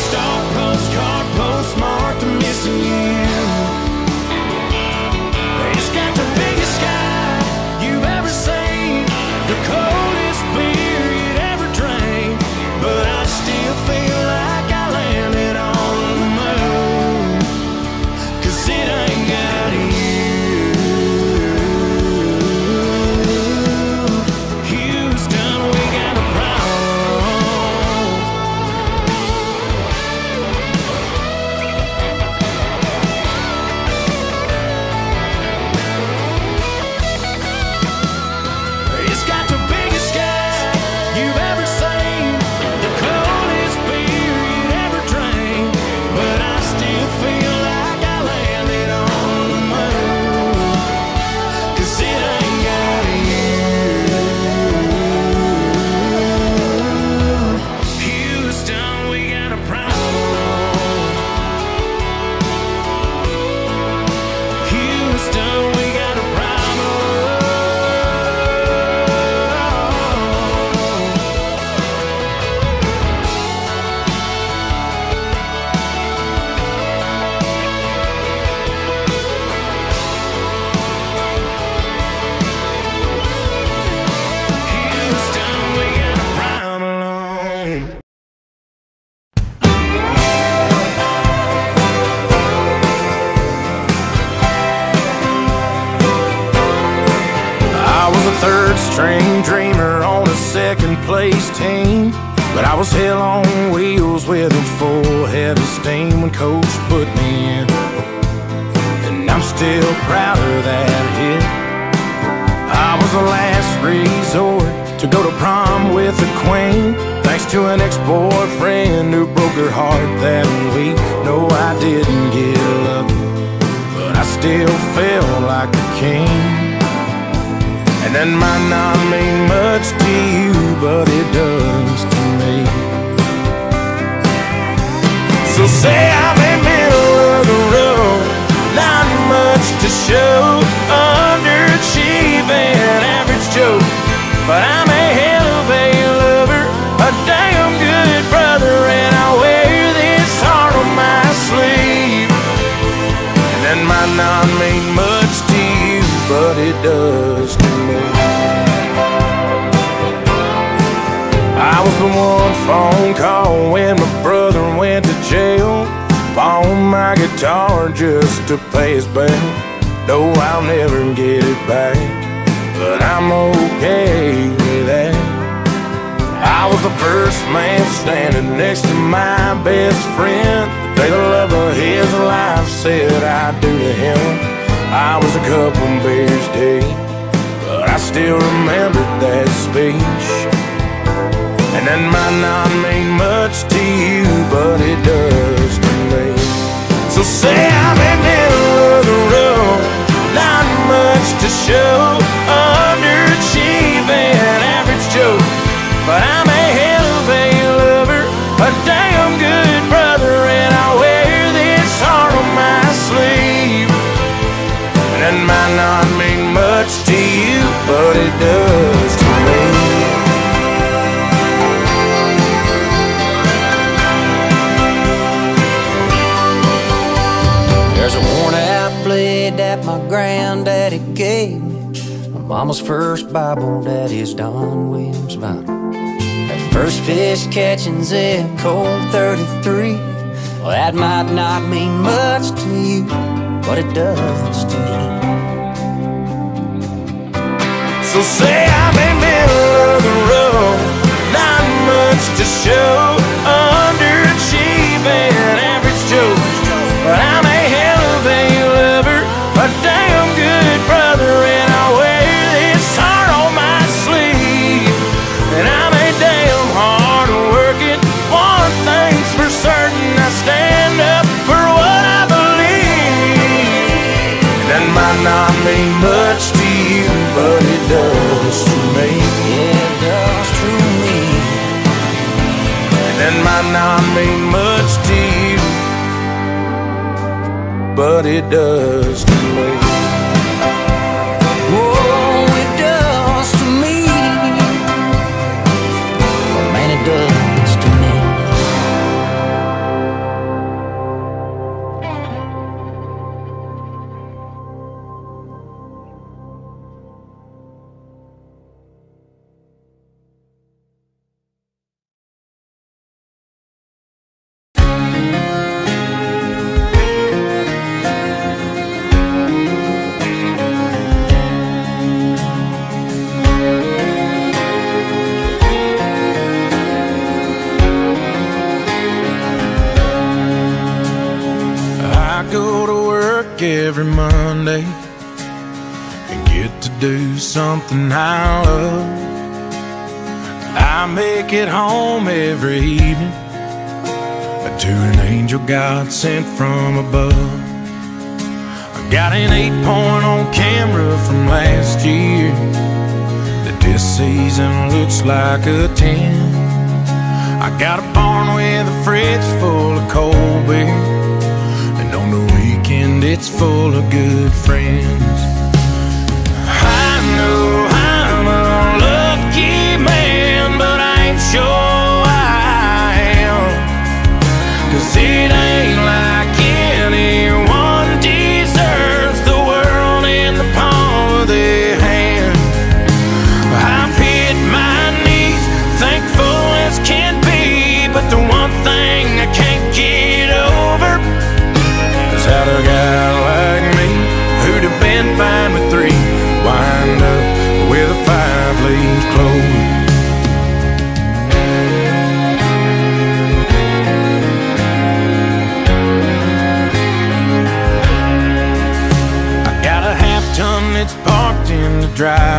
second-place team, but I was hell on wheels with a full head of steam when Coach put me in. And I'm still proud of that hit. I was the last resort to go to prom with the queen, thanks to an ex-boyfriend who broke her heart that week. No, I didn't get lucky, but I still felt like a king. And that might not mean much to you, but it does to me. So say I'm in middle of the road, not much to show, underachieving, average Joe, but I'm a hell of a lover, a damn good brother, and I wear this heart on my sleeve. And that might not mean much to you, but it does to me. I was the one phone call when my brother went to jail, bought my guitar just to pay his bail. No, I'll never get it back, but I'm okay with that. I was the first man standing next to my best friend the day the love of his life said I do to him. I was a couple beers deep, but I still remembered that speech. And that might not mean much to you, but it does to me. So say I'm in the middle of the road, not much to show, underachieving, average Joe, but I'm a hell of a lover, a damn good brother, and I wear this heart on my sleeve. And that might not mean much to you, but it does to me. There's a worn-out blade that my granddaddy gave me, my mama's first Bible, daddy's Don Williams Vinyl. That first fish catching zip code 33, well, that might not mean much to you, but it does to me. So say I'm in the middle of the road, not much to show, underachieving, average Joe, but I'm a hell of a lover, a damn good brother, and I wear this heart on my sleeve. And I'm a damn hard working, one thing's for certain, I stand up for what I believe. And that might not mean much to you, but it does to me. Yeah, it does to me. And that might not mean much to you, but it does to me. Oh, it does to me. Oh, man, it does to me. Every Monday and get to do something I love. I make it home every evening to an angel God sent from above. I got an 8-point on camera from last year that this season looks like a 10. I got a barn with a fridge full of cold beer, and on the weekend it's full of good friends. I know I'm a lucky man, but I ain't sure I am, 'cause it ain't like anyone deserves the world in the palm of their hand. I've hit my knees, thankful as can be, but the one thing I can't get over is how a guy like me, who'd have been fine with 3, wind up with a 5-leaf clover.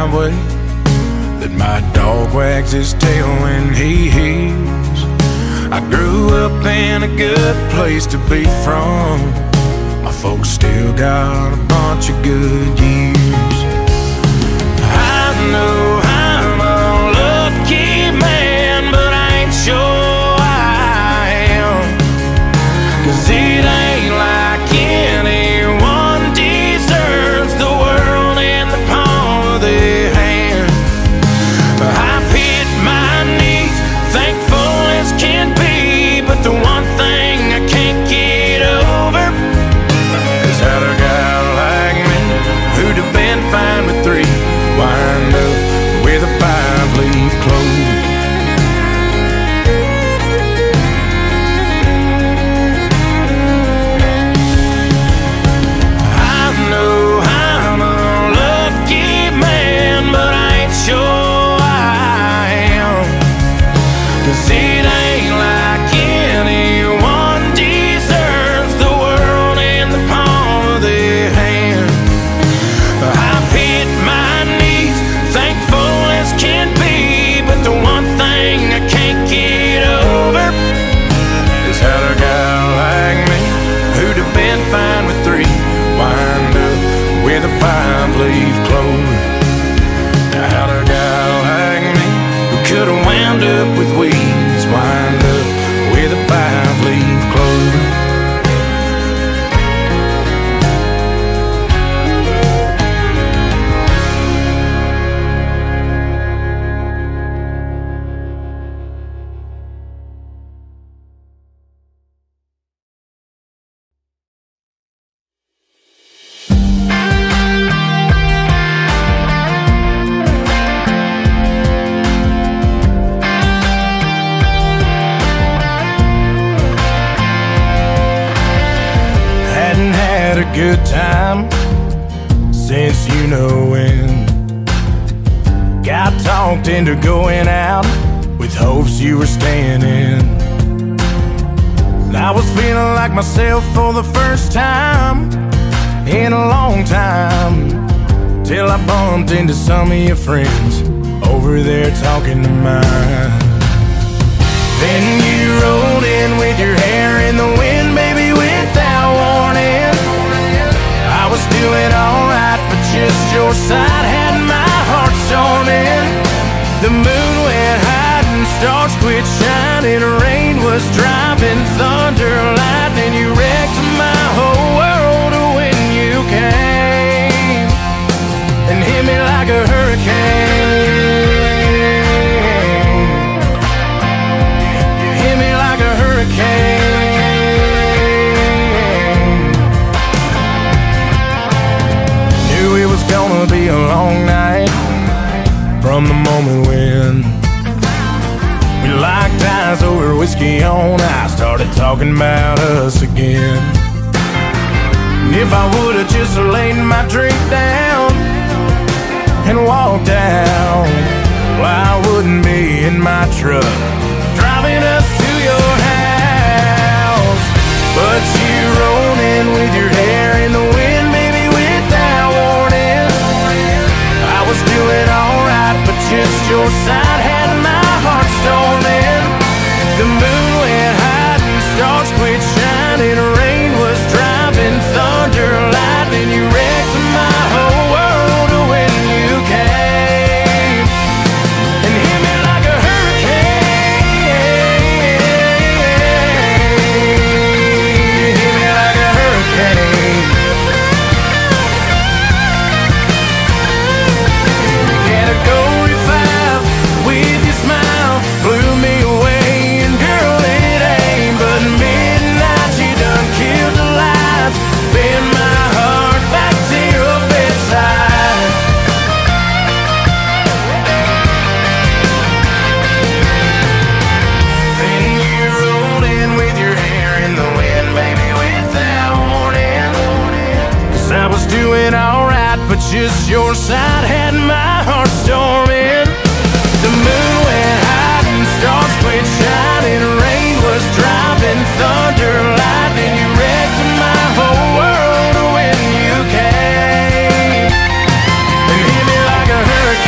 driveway, that my dog wags his tail when he hears. I grew up in a good place to be from. My folks still got a bunch of good years. I know I'm a lucky man, but I ain't sure I am. 'Cause it ain't like anyone deserves the world in the palm of their hand. I've hit my knees, thankful as can be, but the one thing I can't get over is how a guy like me, who'd have been fine with 3, wind up with a 5-leaf clover. I know I'm a lucky man, but I ain't sure I am. 'Cause it ain't like anyone deserves the world in the palm of their hand. I've hit my knees, thankful as can be, but the one thing I can't get over is how a guy like me, who'd have been fine with 3, wind up with a 5-leaf clover. How'd a guy like me, who could have wound up with weeds, wind up with a 5-leaf clover? Hadn't had a good time since you know when. Got talked into going out with hopes you were staying in. I was feeling like myself for the first time in a long time, till I bumped into some of your friends over there talking to mine. Then you rolled in with your hair in the wind, baby, without warning. I was doing alright, but just your side had my heart storming. The moon went hiding, stars quit shining, rain was driving, thunder, lightning. You wrecked my whole world when you came and hit me like a hurricane. You hit me like a hurricane. Knew it was gonna be a long night from the moment when we locked eyes over whiskey on ice, started talking about us again. And if I would've just laid my drink down and walked out, well, I wouldn't be in my truck driving us to your house. But you rolled in with your hair in the wind, baby, without warning. I was doing alright, but just your side had my heart storming. The moon went hiding, stars quit shining, rain was driving, thunder, lightning. You wrecked my whole world when you came and hit me like a hurricane. Hit me like a hurricane. Category 5 with your smile blew me away, and girl, it ain't but midnight. You done killed the lights, bend my heart back to your bedside. Then you rolled in with your hair in the wind, baby, without warning. 'Cause I was doing alright, but just your side had my heart storming. The moon went hiding, stars quit shining, rain was driving, thunder, lightning. You wrecked my whole world when you came and hit me like a hurricane.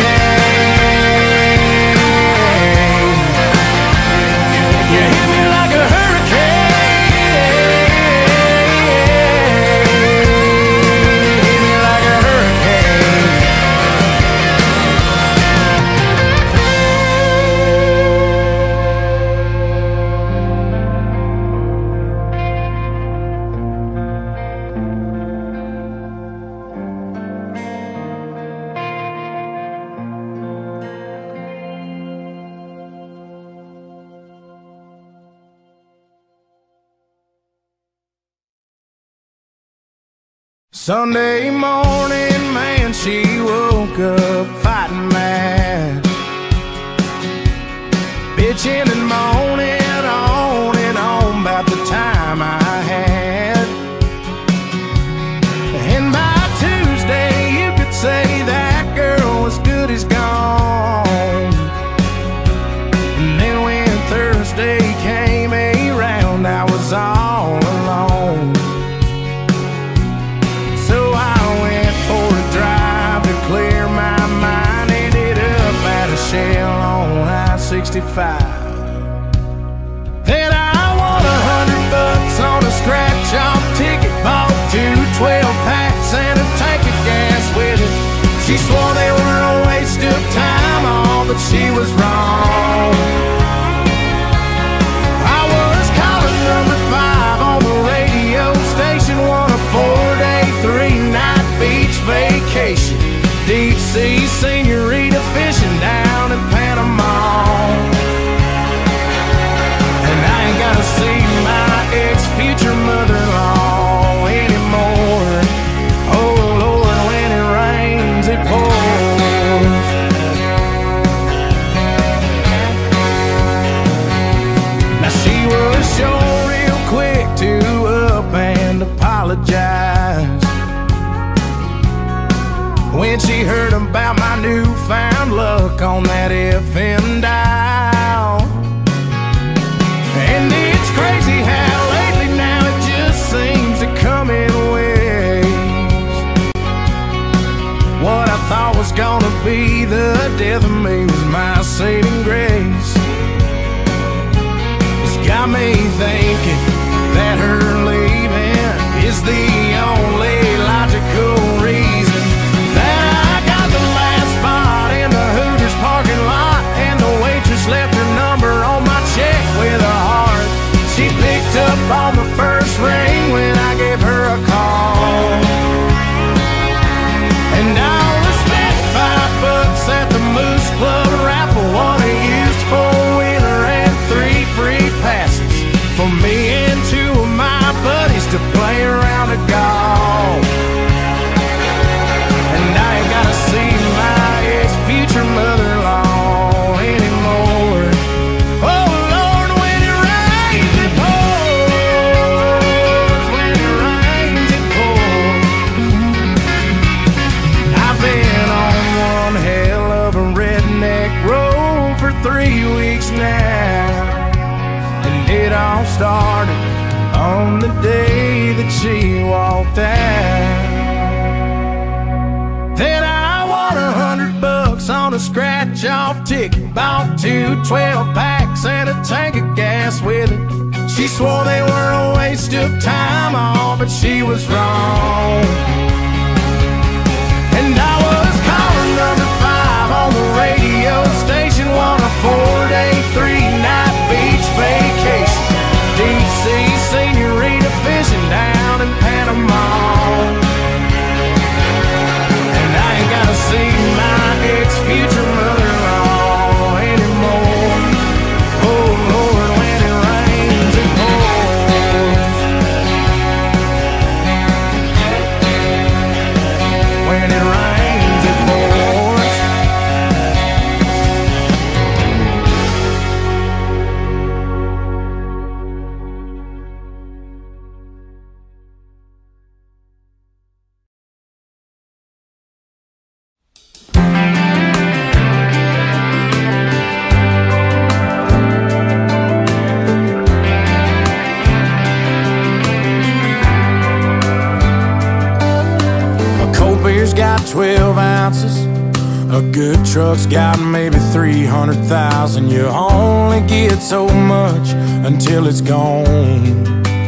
Sunday morning, man, she woke up fighting mad, bitching and moaning on about the time I had. And by Tuesday, you could say that girl was good as gone. And then when Thursday came around, I was all alone. So I went for a drive to clear my mind. Ended up at a shell on I-65. Then I won $100 on a scratch-off ticket. Bought 2 12-packs and a tank of gas with it. She swore they were a waste of time, all, but she was wrong. I was calling number 5 on the radio station, won a 4-day, 3-night beach vacation. Deep sea senorita fishing down in Panama. And I ain't gotta see my ex-future mother-in-law anymore. Oh Lord, when it rains, it pours. Now she was sure real quick to up and apologize when she heard about my newfound luck on that FM dial. And it's crazy how lately now it just seems to come in waves. What I thought was gonna be the death of me was my saving grace. It's got me thinking that her leaving is the only logical reason that I got the last spot in the Hooters parking lot, and the waitress left her number on my check with a heart. She picked up on the first ring when I gave her a call. And I only spent $5 at the Moose Club raffle, won a used 4-wheeler and 3 free passes for me and 2 of my buddies to play around a golf. And I ain't gotta see my ex-future mother-in-law anymore. Oh Lord, when it rains, it pours. When it rains, it pours. I've been on one hell of a redneck road for 3 weeks now, and it all started on the day that she walked out. Then I won $100 on a scratch-off ticket. Bought 2 12-packs and a tank of gas with it. She swore they were a waste of time, all, but she was wrong. And I was calling number 5 on the radio station, won a 4-day, 3-night beach vacation. Deep sea senorita fishing down in Panama. And I ain't gotta see my ex-future mother-in-law anymore. Oh Lord, when it rains, it pours. When it rains, it pours. A cold beer's got 12 ounces. A good truck's got maybe 300,000. You only get so much until it's gone.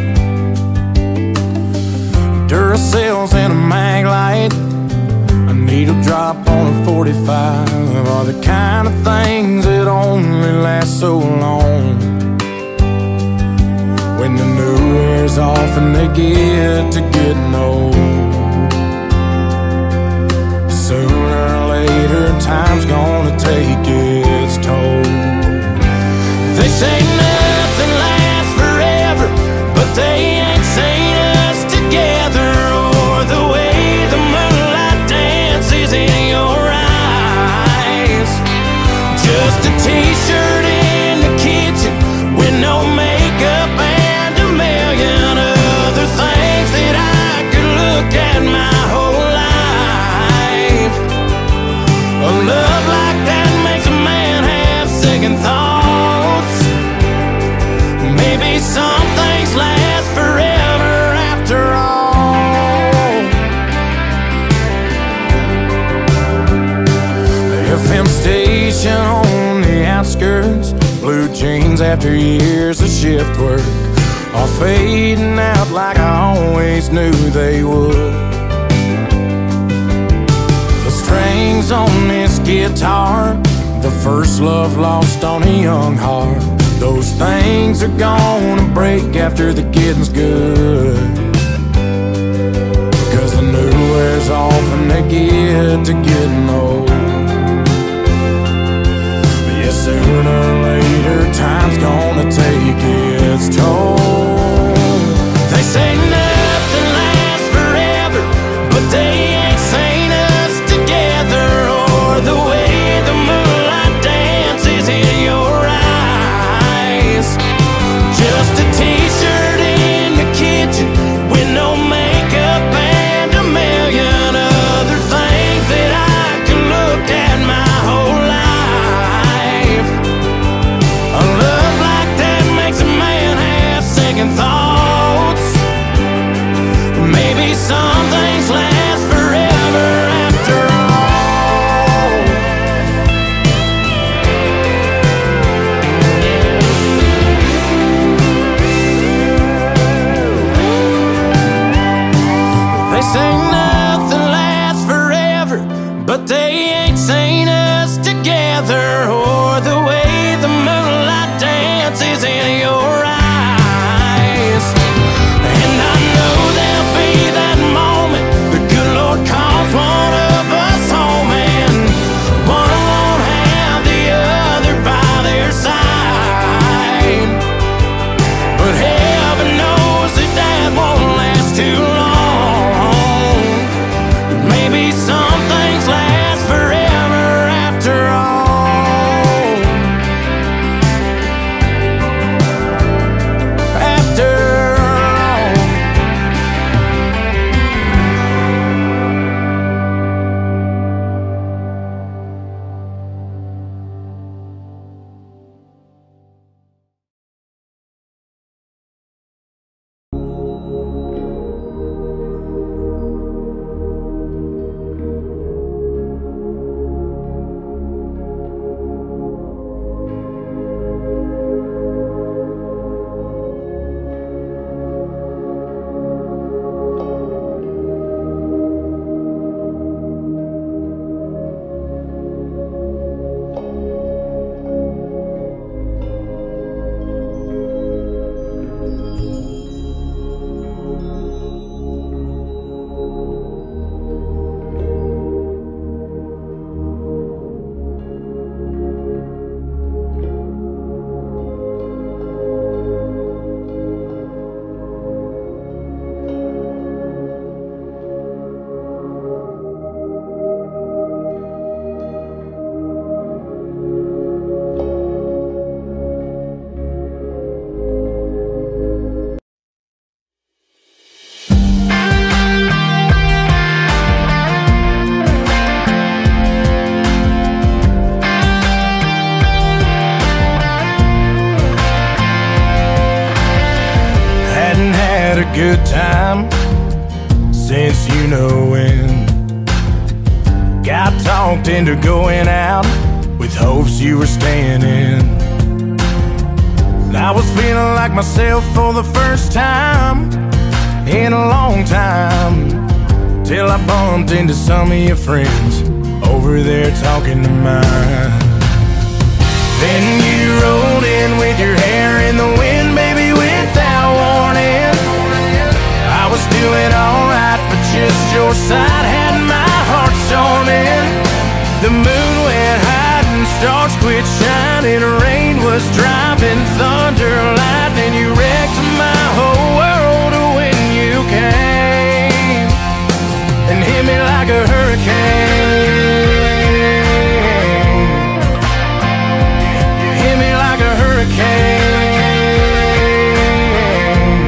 Duracell's in a mag light, a needle drop on a 45 are the kind of things that only last so long. When the new wears off and they get to getting old, sooner or later time's gonna take its toll. They say nothing lasts forever, but they ain't seen us together or the way some things last forever after all. The FM station on the outskirts, blue jeans after years of shift work, are fading out like I always knew they would. The strings on this guitar, the first love lost on a young heart, those things are gonna break after the getting's good. Because the new wears off and they get to getting old. But yeah, sooner or later time's gonna take its toll. They say nothing lasts forever, but they ain't seen us together, or the way the moonlight dances in your eyes. Just a t-shirt in the kitchen with no makeup and a million other things that I could look at my whole life. A love like that makes a man have second thoughts. Maybe some things last forever after all. They say nothing lasts forever, but they ain't seen us together, or the way the moonlight dances in your eyes. And I know there'll be that moment the good Lord calls one of us home, and one won't have the other by their side. But heaven knows that that won't last too long. Maybe some things last forever after all. After all. Hadn't had a good time since you know when. Got talked into going out with hopes you were staying in. I was feeling like myself for the first time in a long time, till I bumped into some of your friends over there talking to mine. Then you rolled in with your hair in the wind, baby, without warning. I was doing alright, but just your side had my heart storming. The moon went high and stars quit shining. Rain was driving, thunder, lightning. You wrecked my whole world when you came and hit me like a hurricane. You hit me like a hurricane.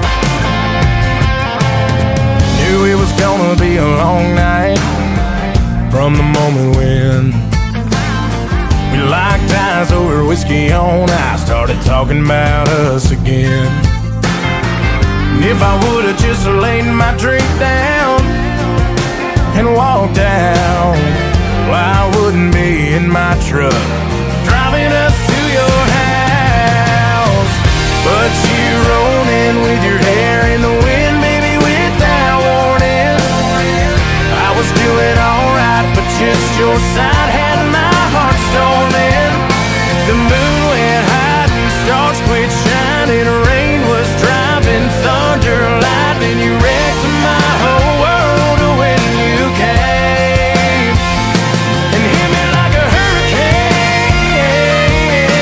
Knew it was gonna be a long night from the moment when we locked eyes over whiskey on, I started talking about us again. And if I would've just laid my drink down and walked out, well, I wouldn't be in my truck driving us to your house. But you rolled in with your hair in the wind, baby, without warning. I was doing alright, but just your side had my heart storming. The moon went high and stars quit shining. Rain was driving, thunder, lightning. You wrecked my whole world when you came and hit me like a hurricane.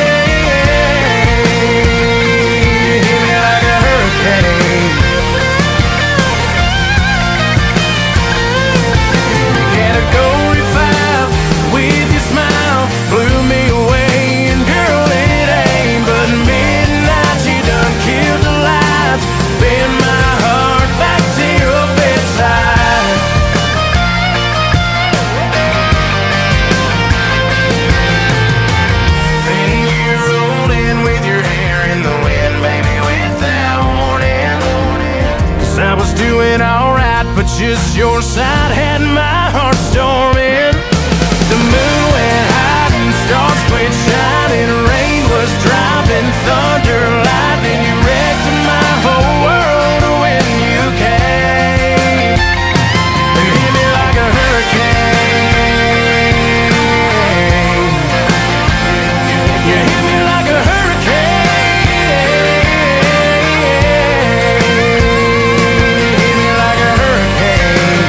Hit me like a hurricane. Category 5 with your smile blew me away, and girl, it ain't but midnight. You done killed the lights, bend my heart back to your bedside. Then you rolled in with your hair in the wind, baby, without warning. 'Cause I was doing alright, but just your side had my heart storming. The moon went high and stars quit shining. Rain was driving, thunder, lightning. You wrecked my whole world when you came and hit me like a hurricane. You hit me like a hurricane. Hit me like a hurricane.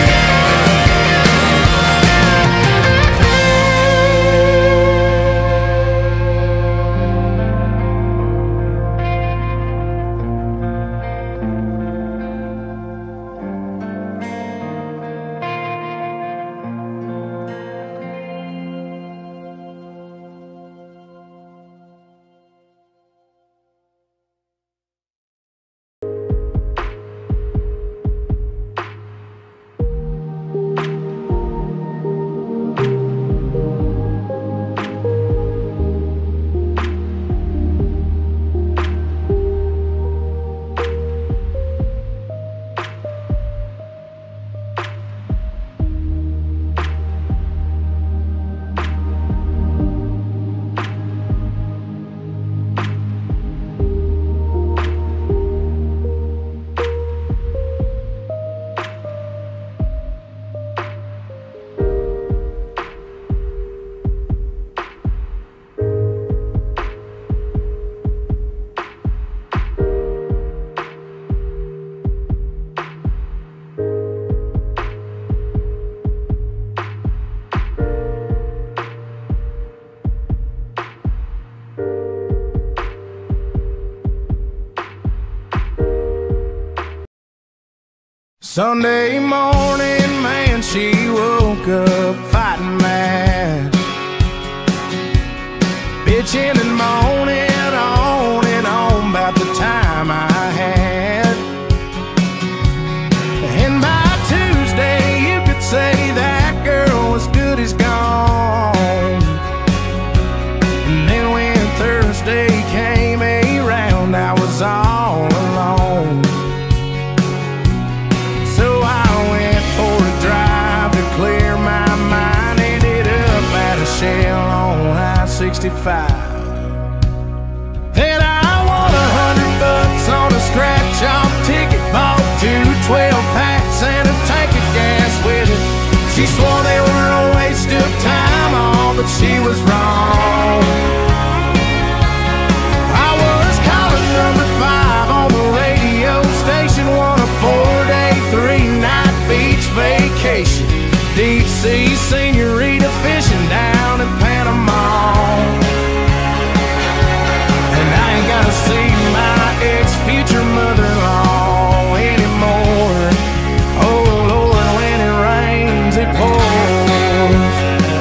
Sunday morning, man, she woke up fighting mad, bitching and moaning on and on about the time I had. And by Tuesday, you could say that girl was good as gone. And then when Thursday came around, I was all alone. So I went for a drive to clear my mind. Ended up at a Shell on I-65. Then I won $100 on a scratch-off ticket. Bought 2 12-packs and a tank of gas with it. She swore they were a waste of time, all, but she was wrong. I was calling number 5 on the radio station, won a 4-day, 3-night beach vacation. Deep sea senorita fishing down in Panama. And I ain't gotta see my ex-future mother-in-law anymore. Oh Lord, when it rains, it pours.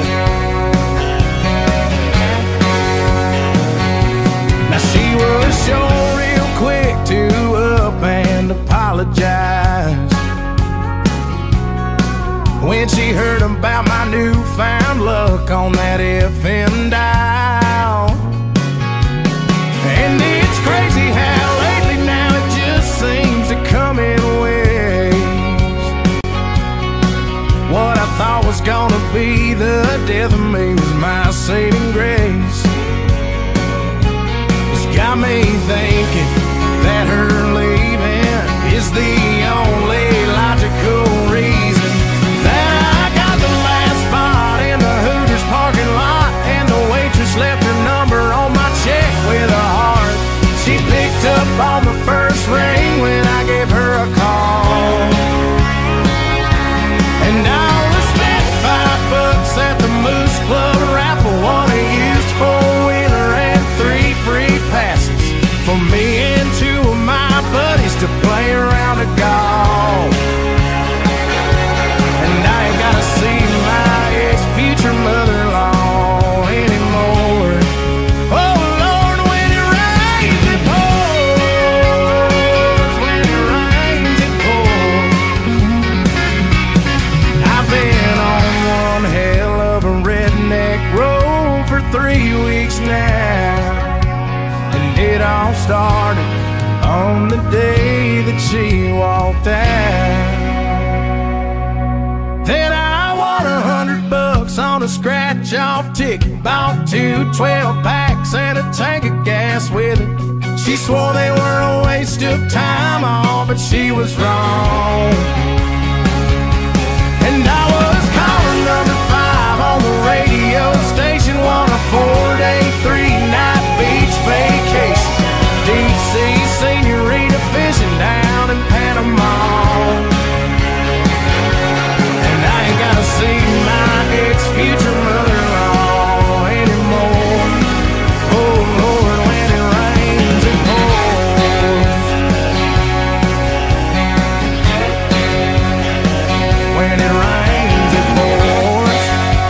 Now she was sure real quick to up and apologize when she heard about my newfound luck on that FM dial. on the day that she walked out. Then I won $100 on a scratch-off ticket, bought 2 12-packs and a tank of gas with it. She swore they were a waste of time, oh, but she was wrong. And I was caller number 5 on the radio station, won a 4-day, 3-night beach vacation, deep sea senorita fishing down in Panama. And I ain't gotta see my ex-future mother-in-law anymore. Oh Lord, when it rains it pours. When it rains it pours.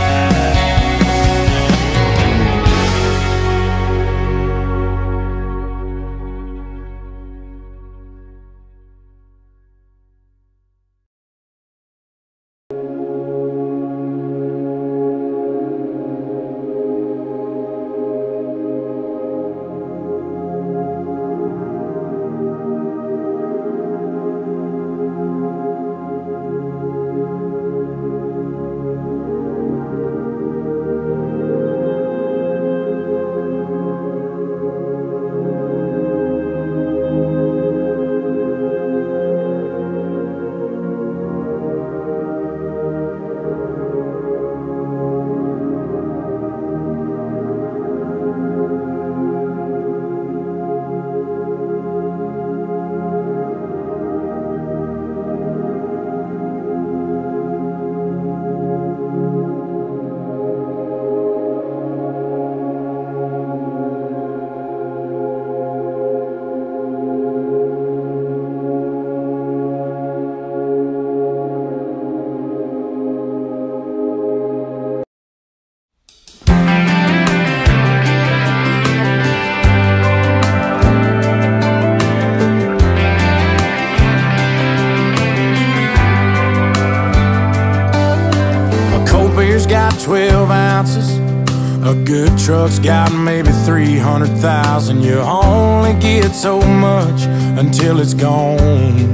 Got 12 ounces. A good truck's got maybe 300,000. You only get so much until it's gone.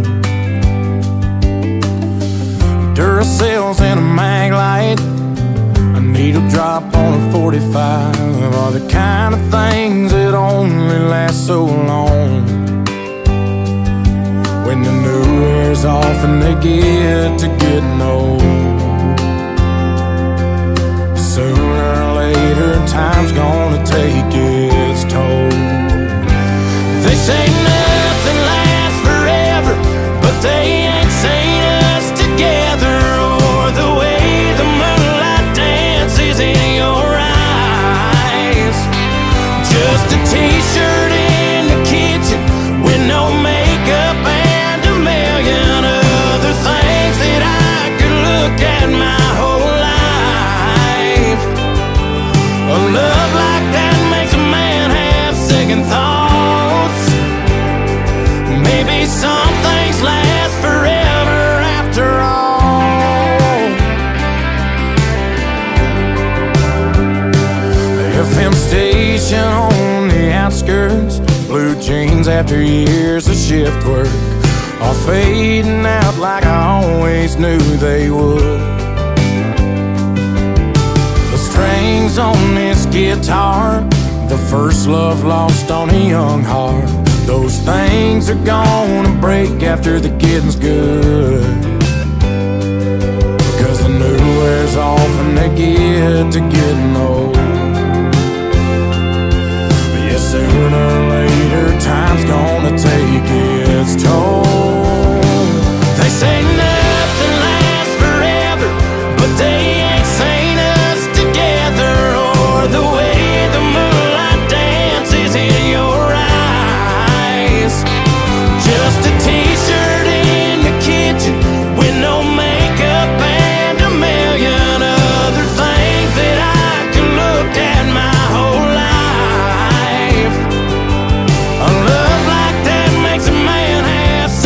Duracells and a mag light, a needle drop on a 45 are the kind of things that only last so long. When the new wears off and they get to getting old, sooner or later, time's gonna take its toll. They say nothing lasts forever, but they ain't seen us together, or the way the moonlight dances in your eyes. Just a t-shirt in the kitchen with no makeup and a million other things that I could look at my whole life. A love like that makes a man have second thoughts. Maybe some things last forever after all. The FM station on the outskirts, blue jeans after years of shift work, are fading out like I always knew they would. Strings on this guitar, the first love lost on a young heart. Those things are gonna break after the getting's good, because the new wears off and they get to getting old. But yeah, sooner or later, time's gonna take its toll. They say nothing lasts forever, but they ain't seen us together, or the way the moonlight dances in your eyes. Just a t-shirt in the kitchen with no makeup and a million other things that I could look at my whole life. A love like that makes a man have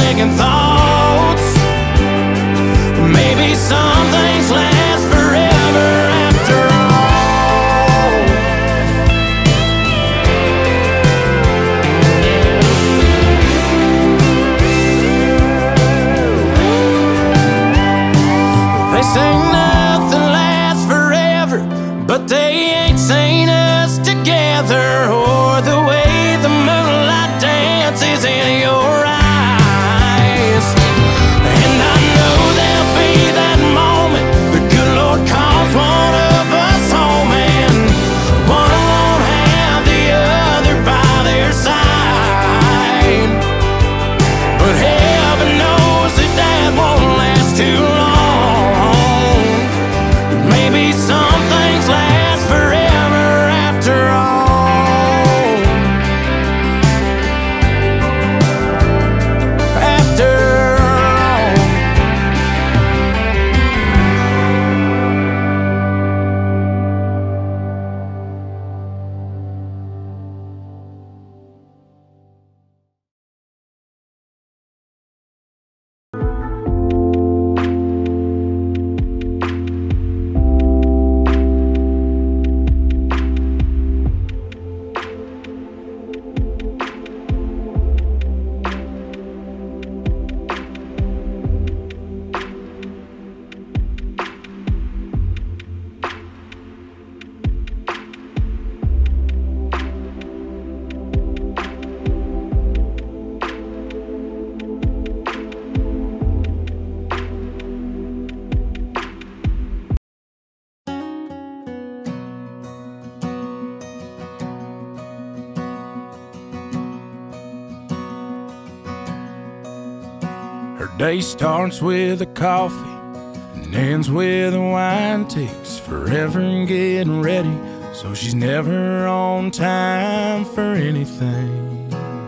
Day starts with a coffee and ends with a wine. Takes forever getting ready, so she's never on time for anything.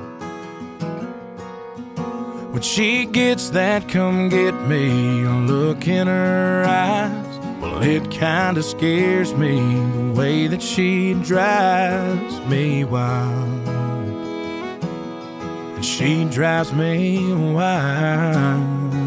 When she gets that come get me look in her eyes, well, it kinda scares me the way that she drives me wild. And she drives me wild.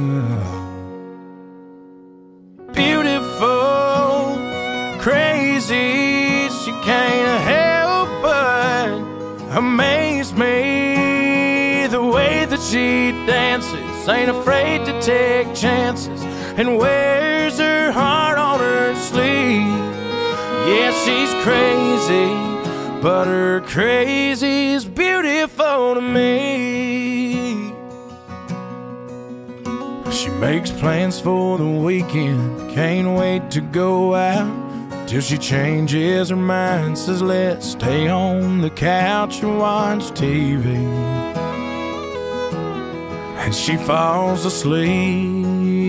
Beautiful, crazy, she can't help but amaze me. The way that she dances, ain't afraid to take chances, and wears her heart on her sleeve. Yeah, she's crazy, but her crazy's beautiful to me. She makes plans for the weekend, can't wait to go out, till she changes her mind, says let's stay on the couch and watch TV. And she falls asleep.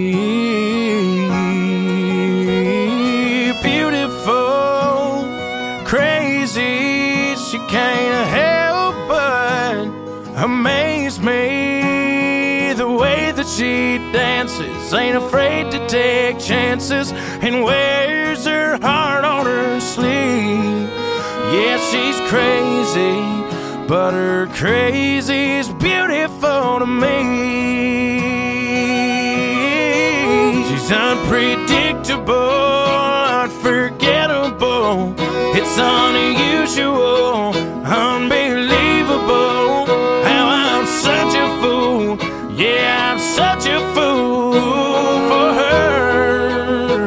Beautiful, crazy, she can't help but amaze me. The way that she dances, ain't afraid to take chances, and wears her heart on her sleeve. Yeah, she's crazy, but her crazy's beautiful to me. She's unpredictable, unforgettable, it's unusual, unbelievable, how I'm such a fool. Yeah, I'm such a fool for her.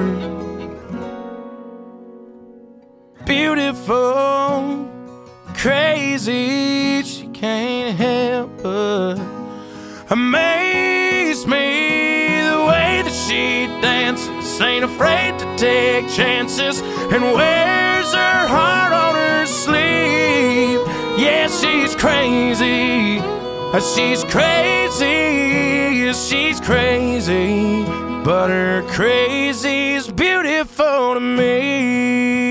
Beautiful, crazy, she can't help but amaze me. The way that she dances, ain't afraid to take chances, and wears her heart on her sleeve. Yeah, she's crazy, she's crazy, she's crazy, but her crazy's beautiful to me.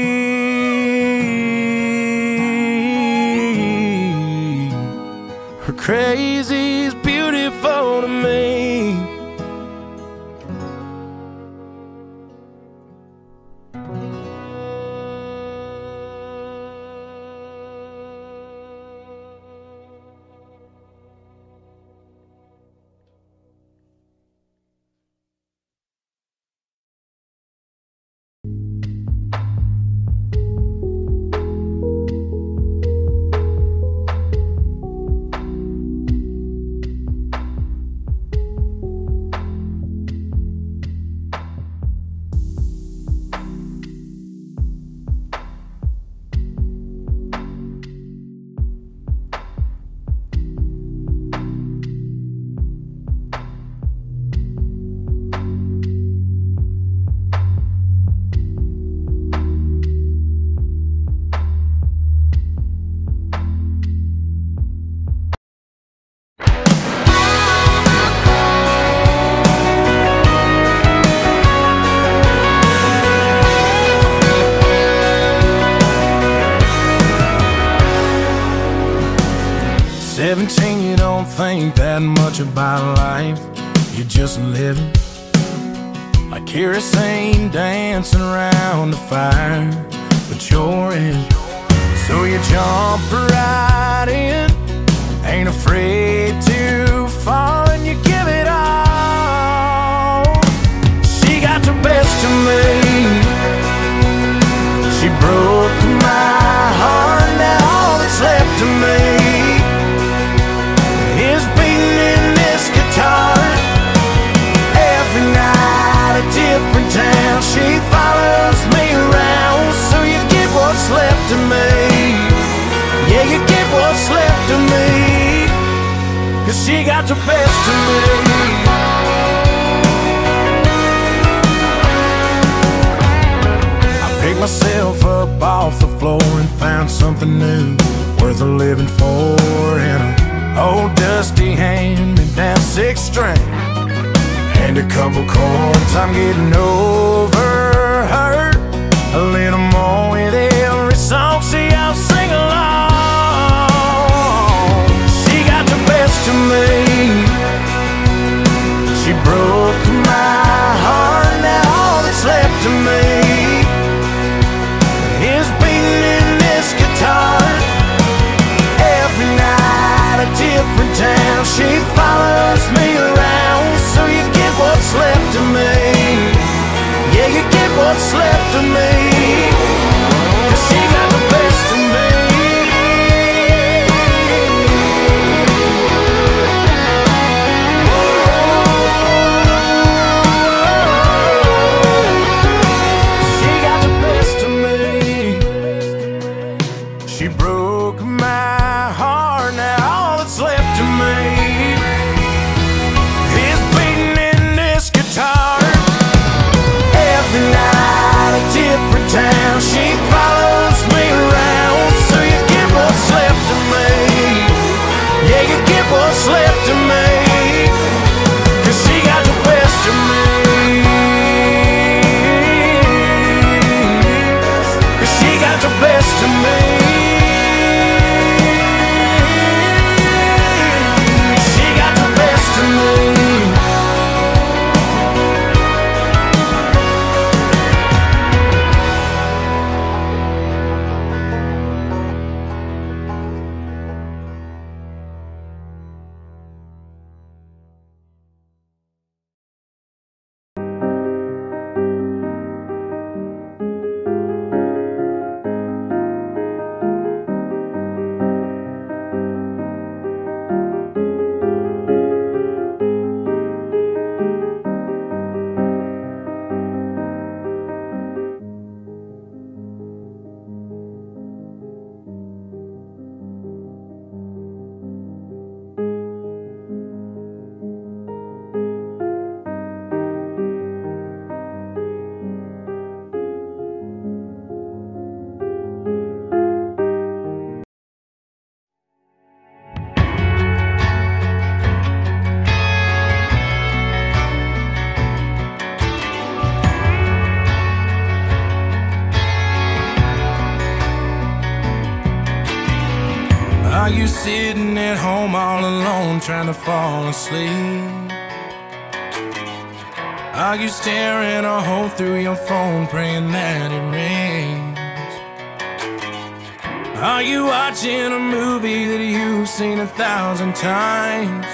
Her crazy's beautiful to me. You don't think that much about life, you're just living like kerosene dancing around the fire, but you're in. So you jump right in, ain't afraid to fall, and you give it all. She got the best of me, she broke my heart, now all that's left of me is beating in this guitar. Every night a different town, she follows me around. So you get what's left of me, yeah, you get what's left of me, 'cause she got the best of me. I picked myself up off the floor and found something new, worth a living for, and a old dusty hand-me-down 6-string and a couple chords. I'm getting over her a little more with every song. See, I'll sing along. She got the best of me. She broke my heart. Now all that's left of me is beating in this guitar. Every night a different town. She follows me around. So you get what's left of me. Yeah, you get what's left of me. 'Cause she got the best of me. She got the best of me. She broke my heart. Now all that's left of me is beating in this guitar. Every night a different town. She follows me around. So you get what's left of me. Yeah, you get what's left of me. 'Cause she got the best of me. 'Cause she got the best of me. She got the best of me. Are you sitting at home all alone trying to fall asleep? Are you staring a hole through your phone praying that it rings? Are you watching a movie that you've seen 1,000 times?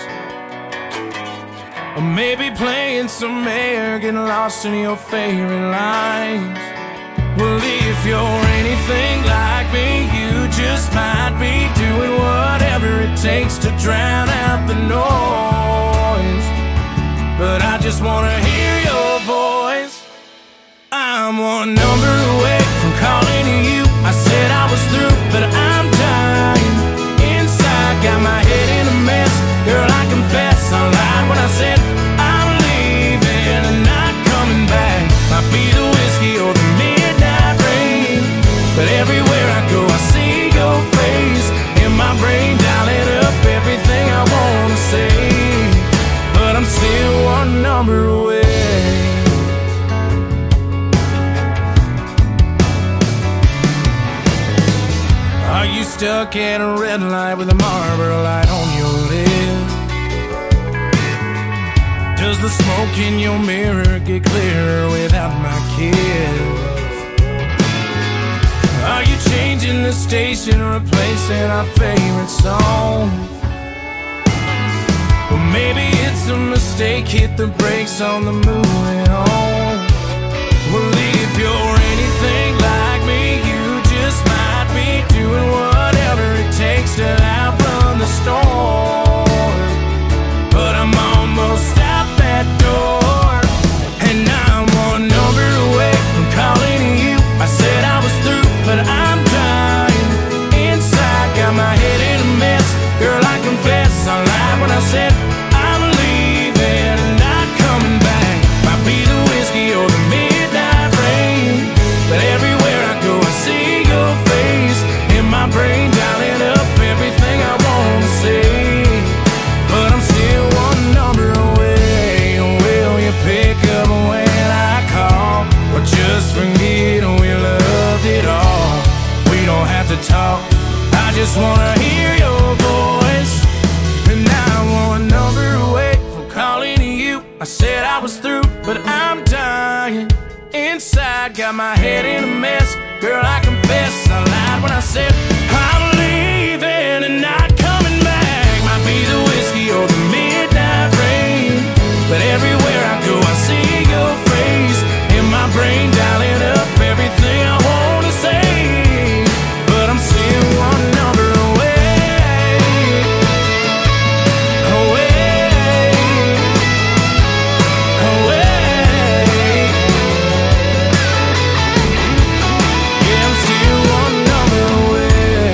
Or maybe playing some air, getting lost in your favorite lines? Well, if you're anything like me, you just might be doing whatever it takes to drown out the noise. But I just wanna hear your voice. I'm one number away from calling you. I said I was through, but I'm dying inside. Got my head in a mess. Girl, I confess I lied when I said I'm leaving and not coming back. Might be the whiskey or the midnight rain, but everywhere I go I see your face in my brain, dialing up everything I wanna say. But I'm still one number away. Are you stuck at a red light with a Marlboro light on your lip? Does the smoke in your mirror get clearer without my kiss? Are you changing the station, replacing our favorite song? Well, maybe it's a mistake, hit the brakes on the moving on. Well, if you're anything like me, you just might be doing whatever it takes to outrun the storm. But I'm almost out that door, and I'm one number away from calling you. I said I was through, but I'm dying inside. Got my head in a mess. Girl, I confess I lied when I said I'm leaving and not coming back. Might be the whiskey or the midnight rain, but everywhere I go I see your face in my brain, dialing up everything got my head in a mess. Girl, I confess I lied when I said I'm leaving and not coming back. Might be the whiskey or the midnight rain, but everywhere I go I see your face in my brain, dialing up everything I wanna say, but I'm still one number away, away, away. Yeah, I'm still one number away.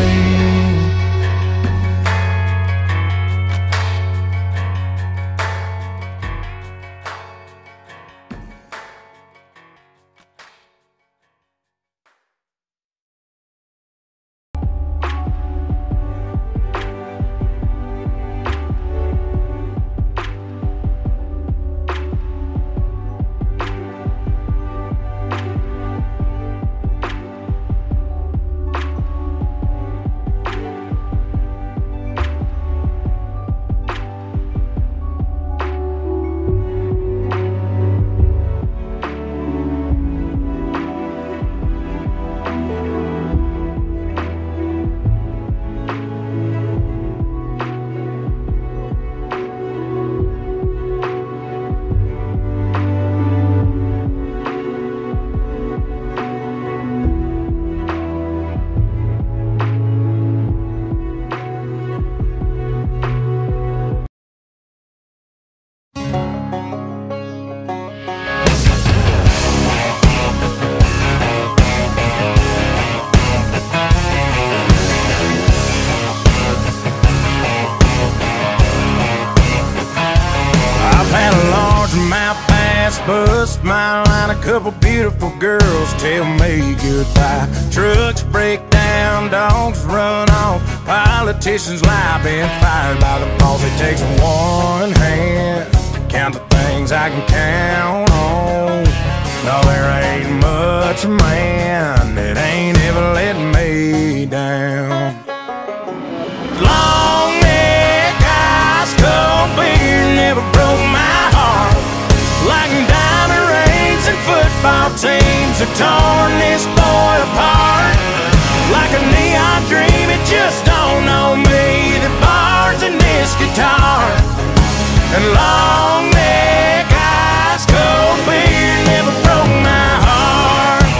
Bust my line, a couple beautiful girls tell me goodbye. Trucks break down, dogs run off, politicians lie, been fired by the boss. It takes one hand to count the things I can count on. No, there ain't much man that ain't ever let me down. Long neck, ice cold beer never broke my heart like diamond rings and football teams have torn this boy apart. Like a neon dream, it just don't know me, the bars in this guitar. And long neck, ice cold beer never broke my heart.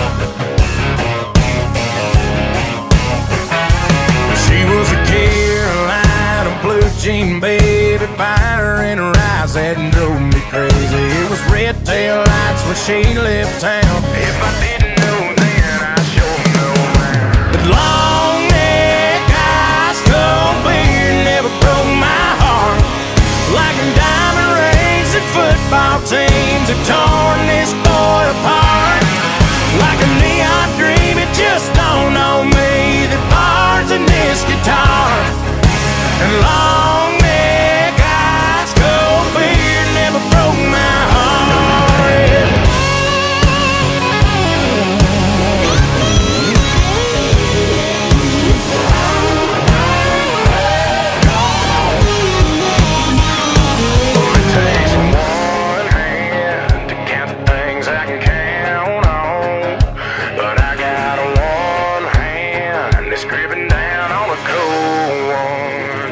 She was a Carolina blue jean baby, fire in her eyes that drove me crazy. It was red tail lights when she left town. If I didn't know then, I sure know now. But long neck, ice cold beer never broke my heart. Like diamond rings and football teams have torn this boy apart. Like a neon dream, it just don't know me, the bars in this guitar. And long neck, ice cold beer never broke my heart. It takes one hand to count the things I can count on, but I got one hand that's gripping down on a cold one.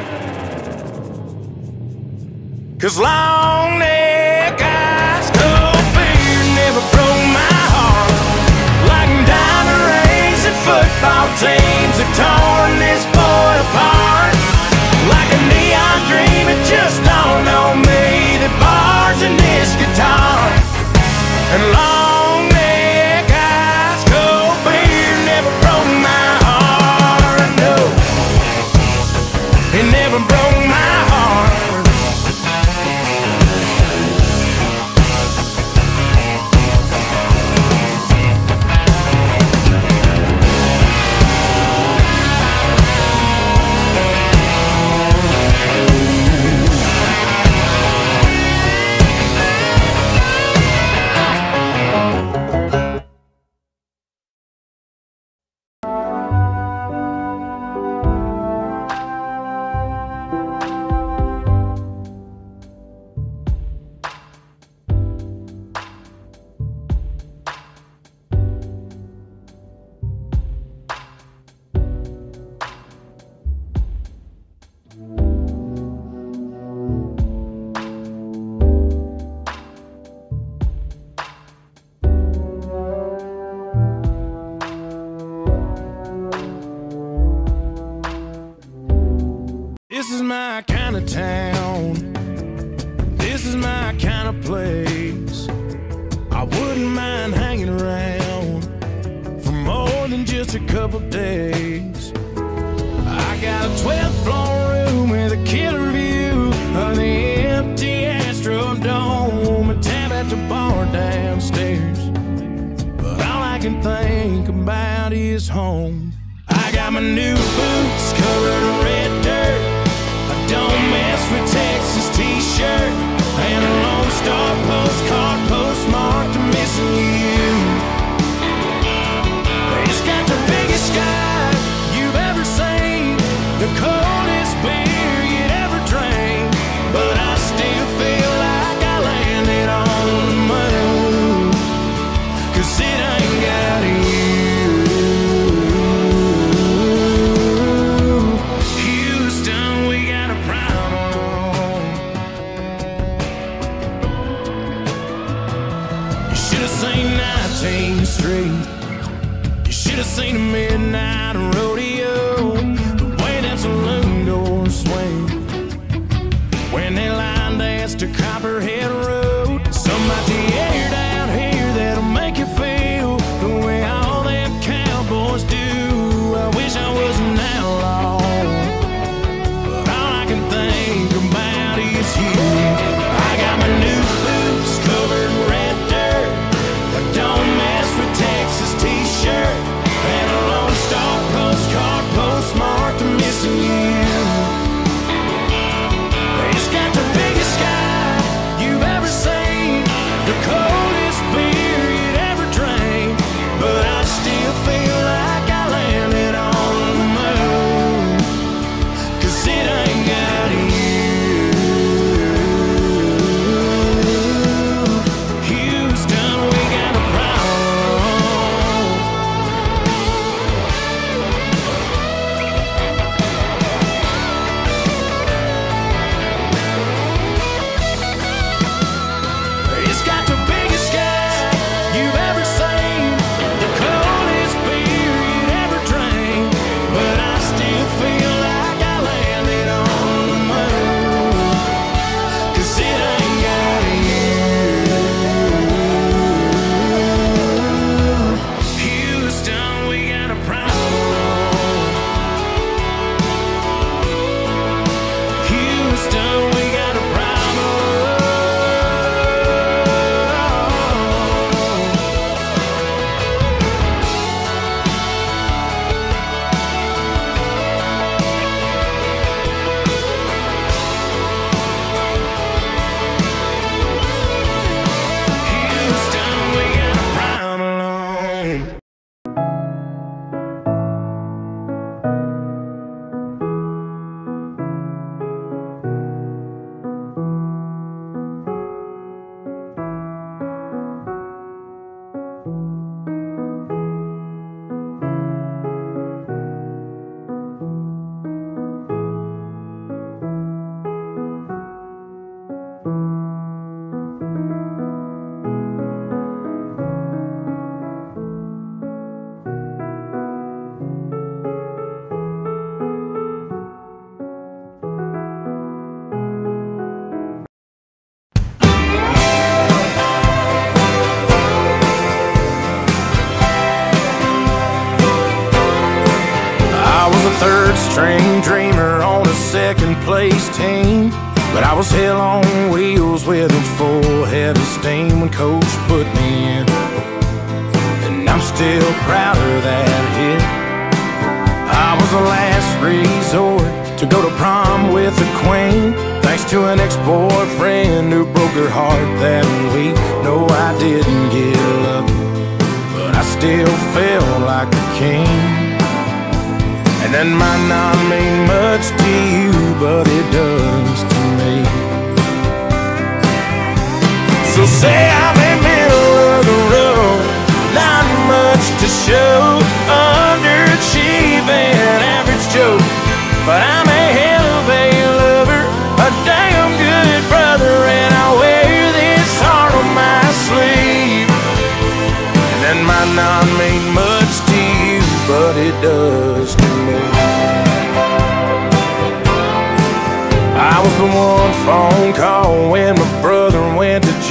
'Cause long neck, ice cold beer never broke my heart. Like diamond rings and football teams have torn this boy apart. Like a neon dream, it just don't know me, the bars in this guitar. And long neck, ice cold beer never broke my heart. No, it never broke my heart. kind of place I wouldn't mind hanging around for more than just a couple days. I got a 12th floor room with a killer view of the empty Astrodome, a tab at the bar downstairs, but all I can think about is home. I got my new boots covered in red dirt, I don't mess with Texas t-shirt, and a Lone Star postcard postmarked to missing you. It's got the biggest sky you've ever seen, the coldest beer you'd ever drink, but I still feel like I landed on the moon, 'cause it ain't got you. Houston, we got a problem. You should have seen 19th Street, you should have seen a midnight rodeo, the way that saloon doors swing when they line dance to Copperhead Road. Some out the air down here that'll make you feel the way all them cowboys do. I wish I was an outlaw, but all I can think about is you. I got my new boots covered in red dirt, I don't mess with Texas t-shirt, and a Lone Star postcard postmarked to missing you. It's got the biggest sky you've ever seen, the coldest beer you'd ever drink, but I still feel like I landed on the moon, 'cause it ain't got you. Houston, we got a problem. It's got the biggest sky you've ever seen, the coldest beer you'd ever drink, but I still feel like I landed on the moon, 'cause it ain't got you. Houston, we got a problem. Houston, we got a problem. Houston, we got a problem. I was a third-string dreamer on a second-place team, but I was hell on wheels with a full head of steam when Coach put me in, and I'm still proud of that hit. I was the last resort to go to prom with the queen, thanks to an ex-boyfriend who broke her heart that week. No, I didn't get lucky, but I still felt like a king. And that might not mean much to you, but it does to me. So say I'm in middle of the road, not much to show, underachieving, average Joe, but I'm a hell of a lover, a damn good brother, and I wear this heart on my sleeve. And that might not mean much to you, but it does to me. I was the one phone call when my brother went to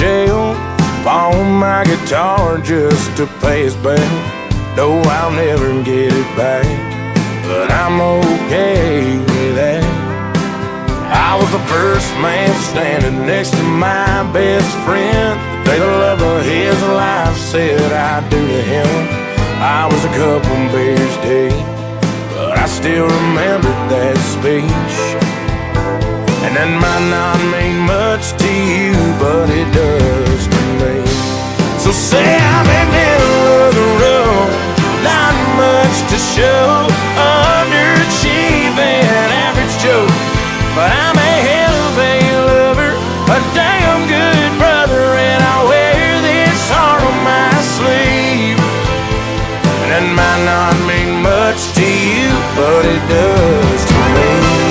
guitar just to pay us back. No, I'll never get it back, but I'm okay with that. I was the first man standing next to my best friend. The day the love of his life said I'd do to him. I was a couple beers deep, but I still remember that speech. And that might not mean much to you, but it does to me. So say I'm in the middle of the road, not much to show, underachieving, average Joe. But I'm a hell of a lover, a damn good brother, and I wear this heart on my sleeve. And that might not mean much to you, but it does to me.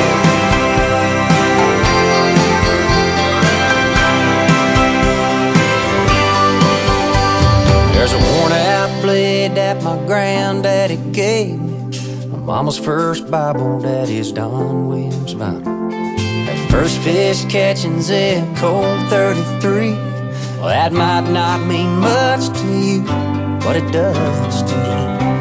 There's a worn-out blade that my granddaddy gave me, my mama's first Bible, daddy's Don Williams Bible. That first fish catching zip code 33. Well, that might not mean much to you, but it does to me.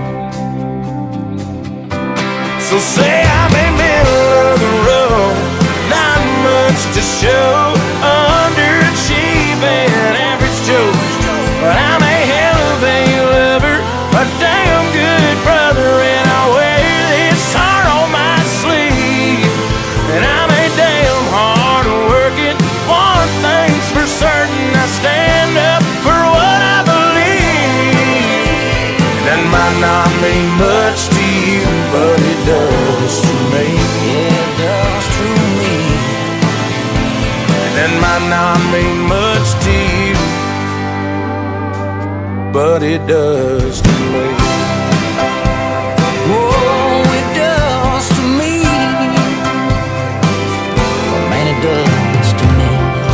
So say I'm in the middle of the road, not much to show, underachieving, average Joe. But I'm a hell of a lover, a damn good brother, and I wear this heart on my sleeve. And I'm a damn hard working, one thing's for certain, I stand up for what I believe. That might not mean much to you, but it does to me. Yeah, it does to me. That might not mean much to you, but it does to me. Oh, it does to me. Oh, man, it does to me.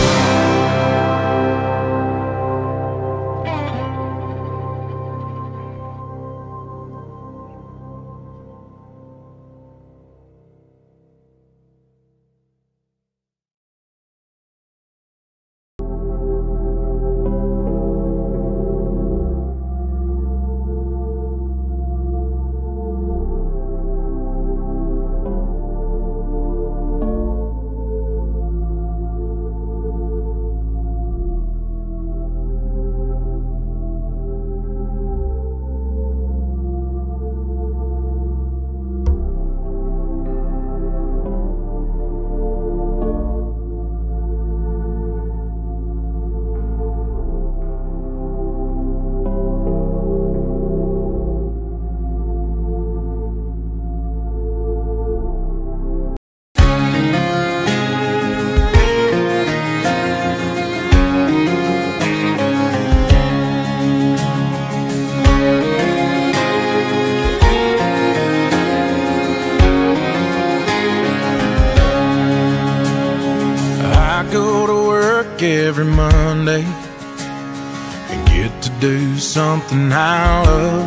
Every Monday and get to do something I love.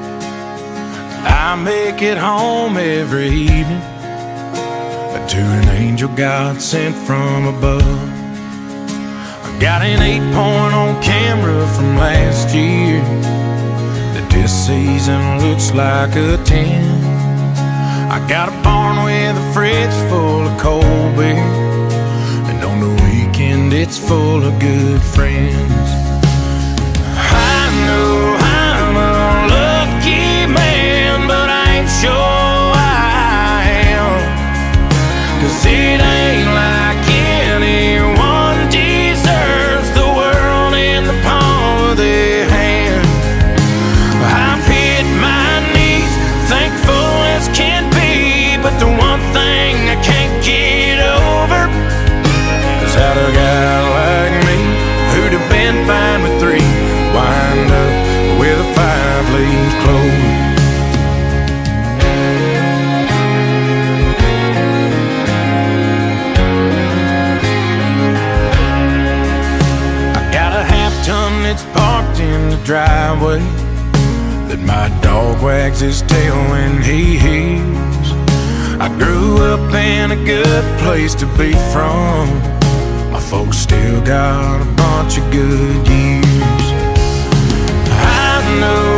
I make it home every evening to an angel God sent from above. I got an 8-point on camera from last year that this season looks like a 10. I got a barn with a fridge full of cold beer, and on the weekend it's full of good friends. I know I'm a lucky man, but I ain't sure I am, 'cause it ain't like anyone deserves the world in the palm of their hand. I've hit my knees, thankful as can be, but the one thing I can't get over is how a guy like me, who'd have been fine with 3, wind up with a 5-leaf clover. I got a half-ton that's parked in the driveway that my dog wags his tail when he hears. I grew up in a good place to be from. My folks still got a bunch of good years. know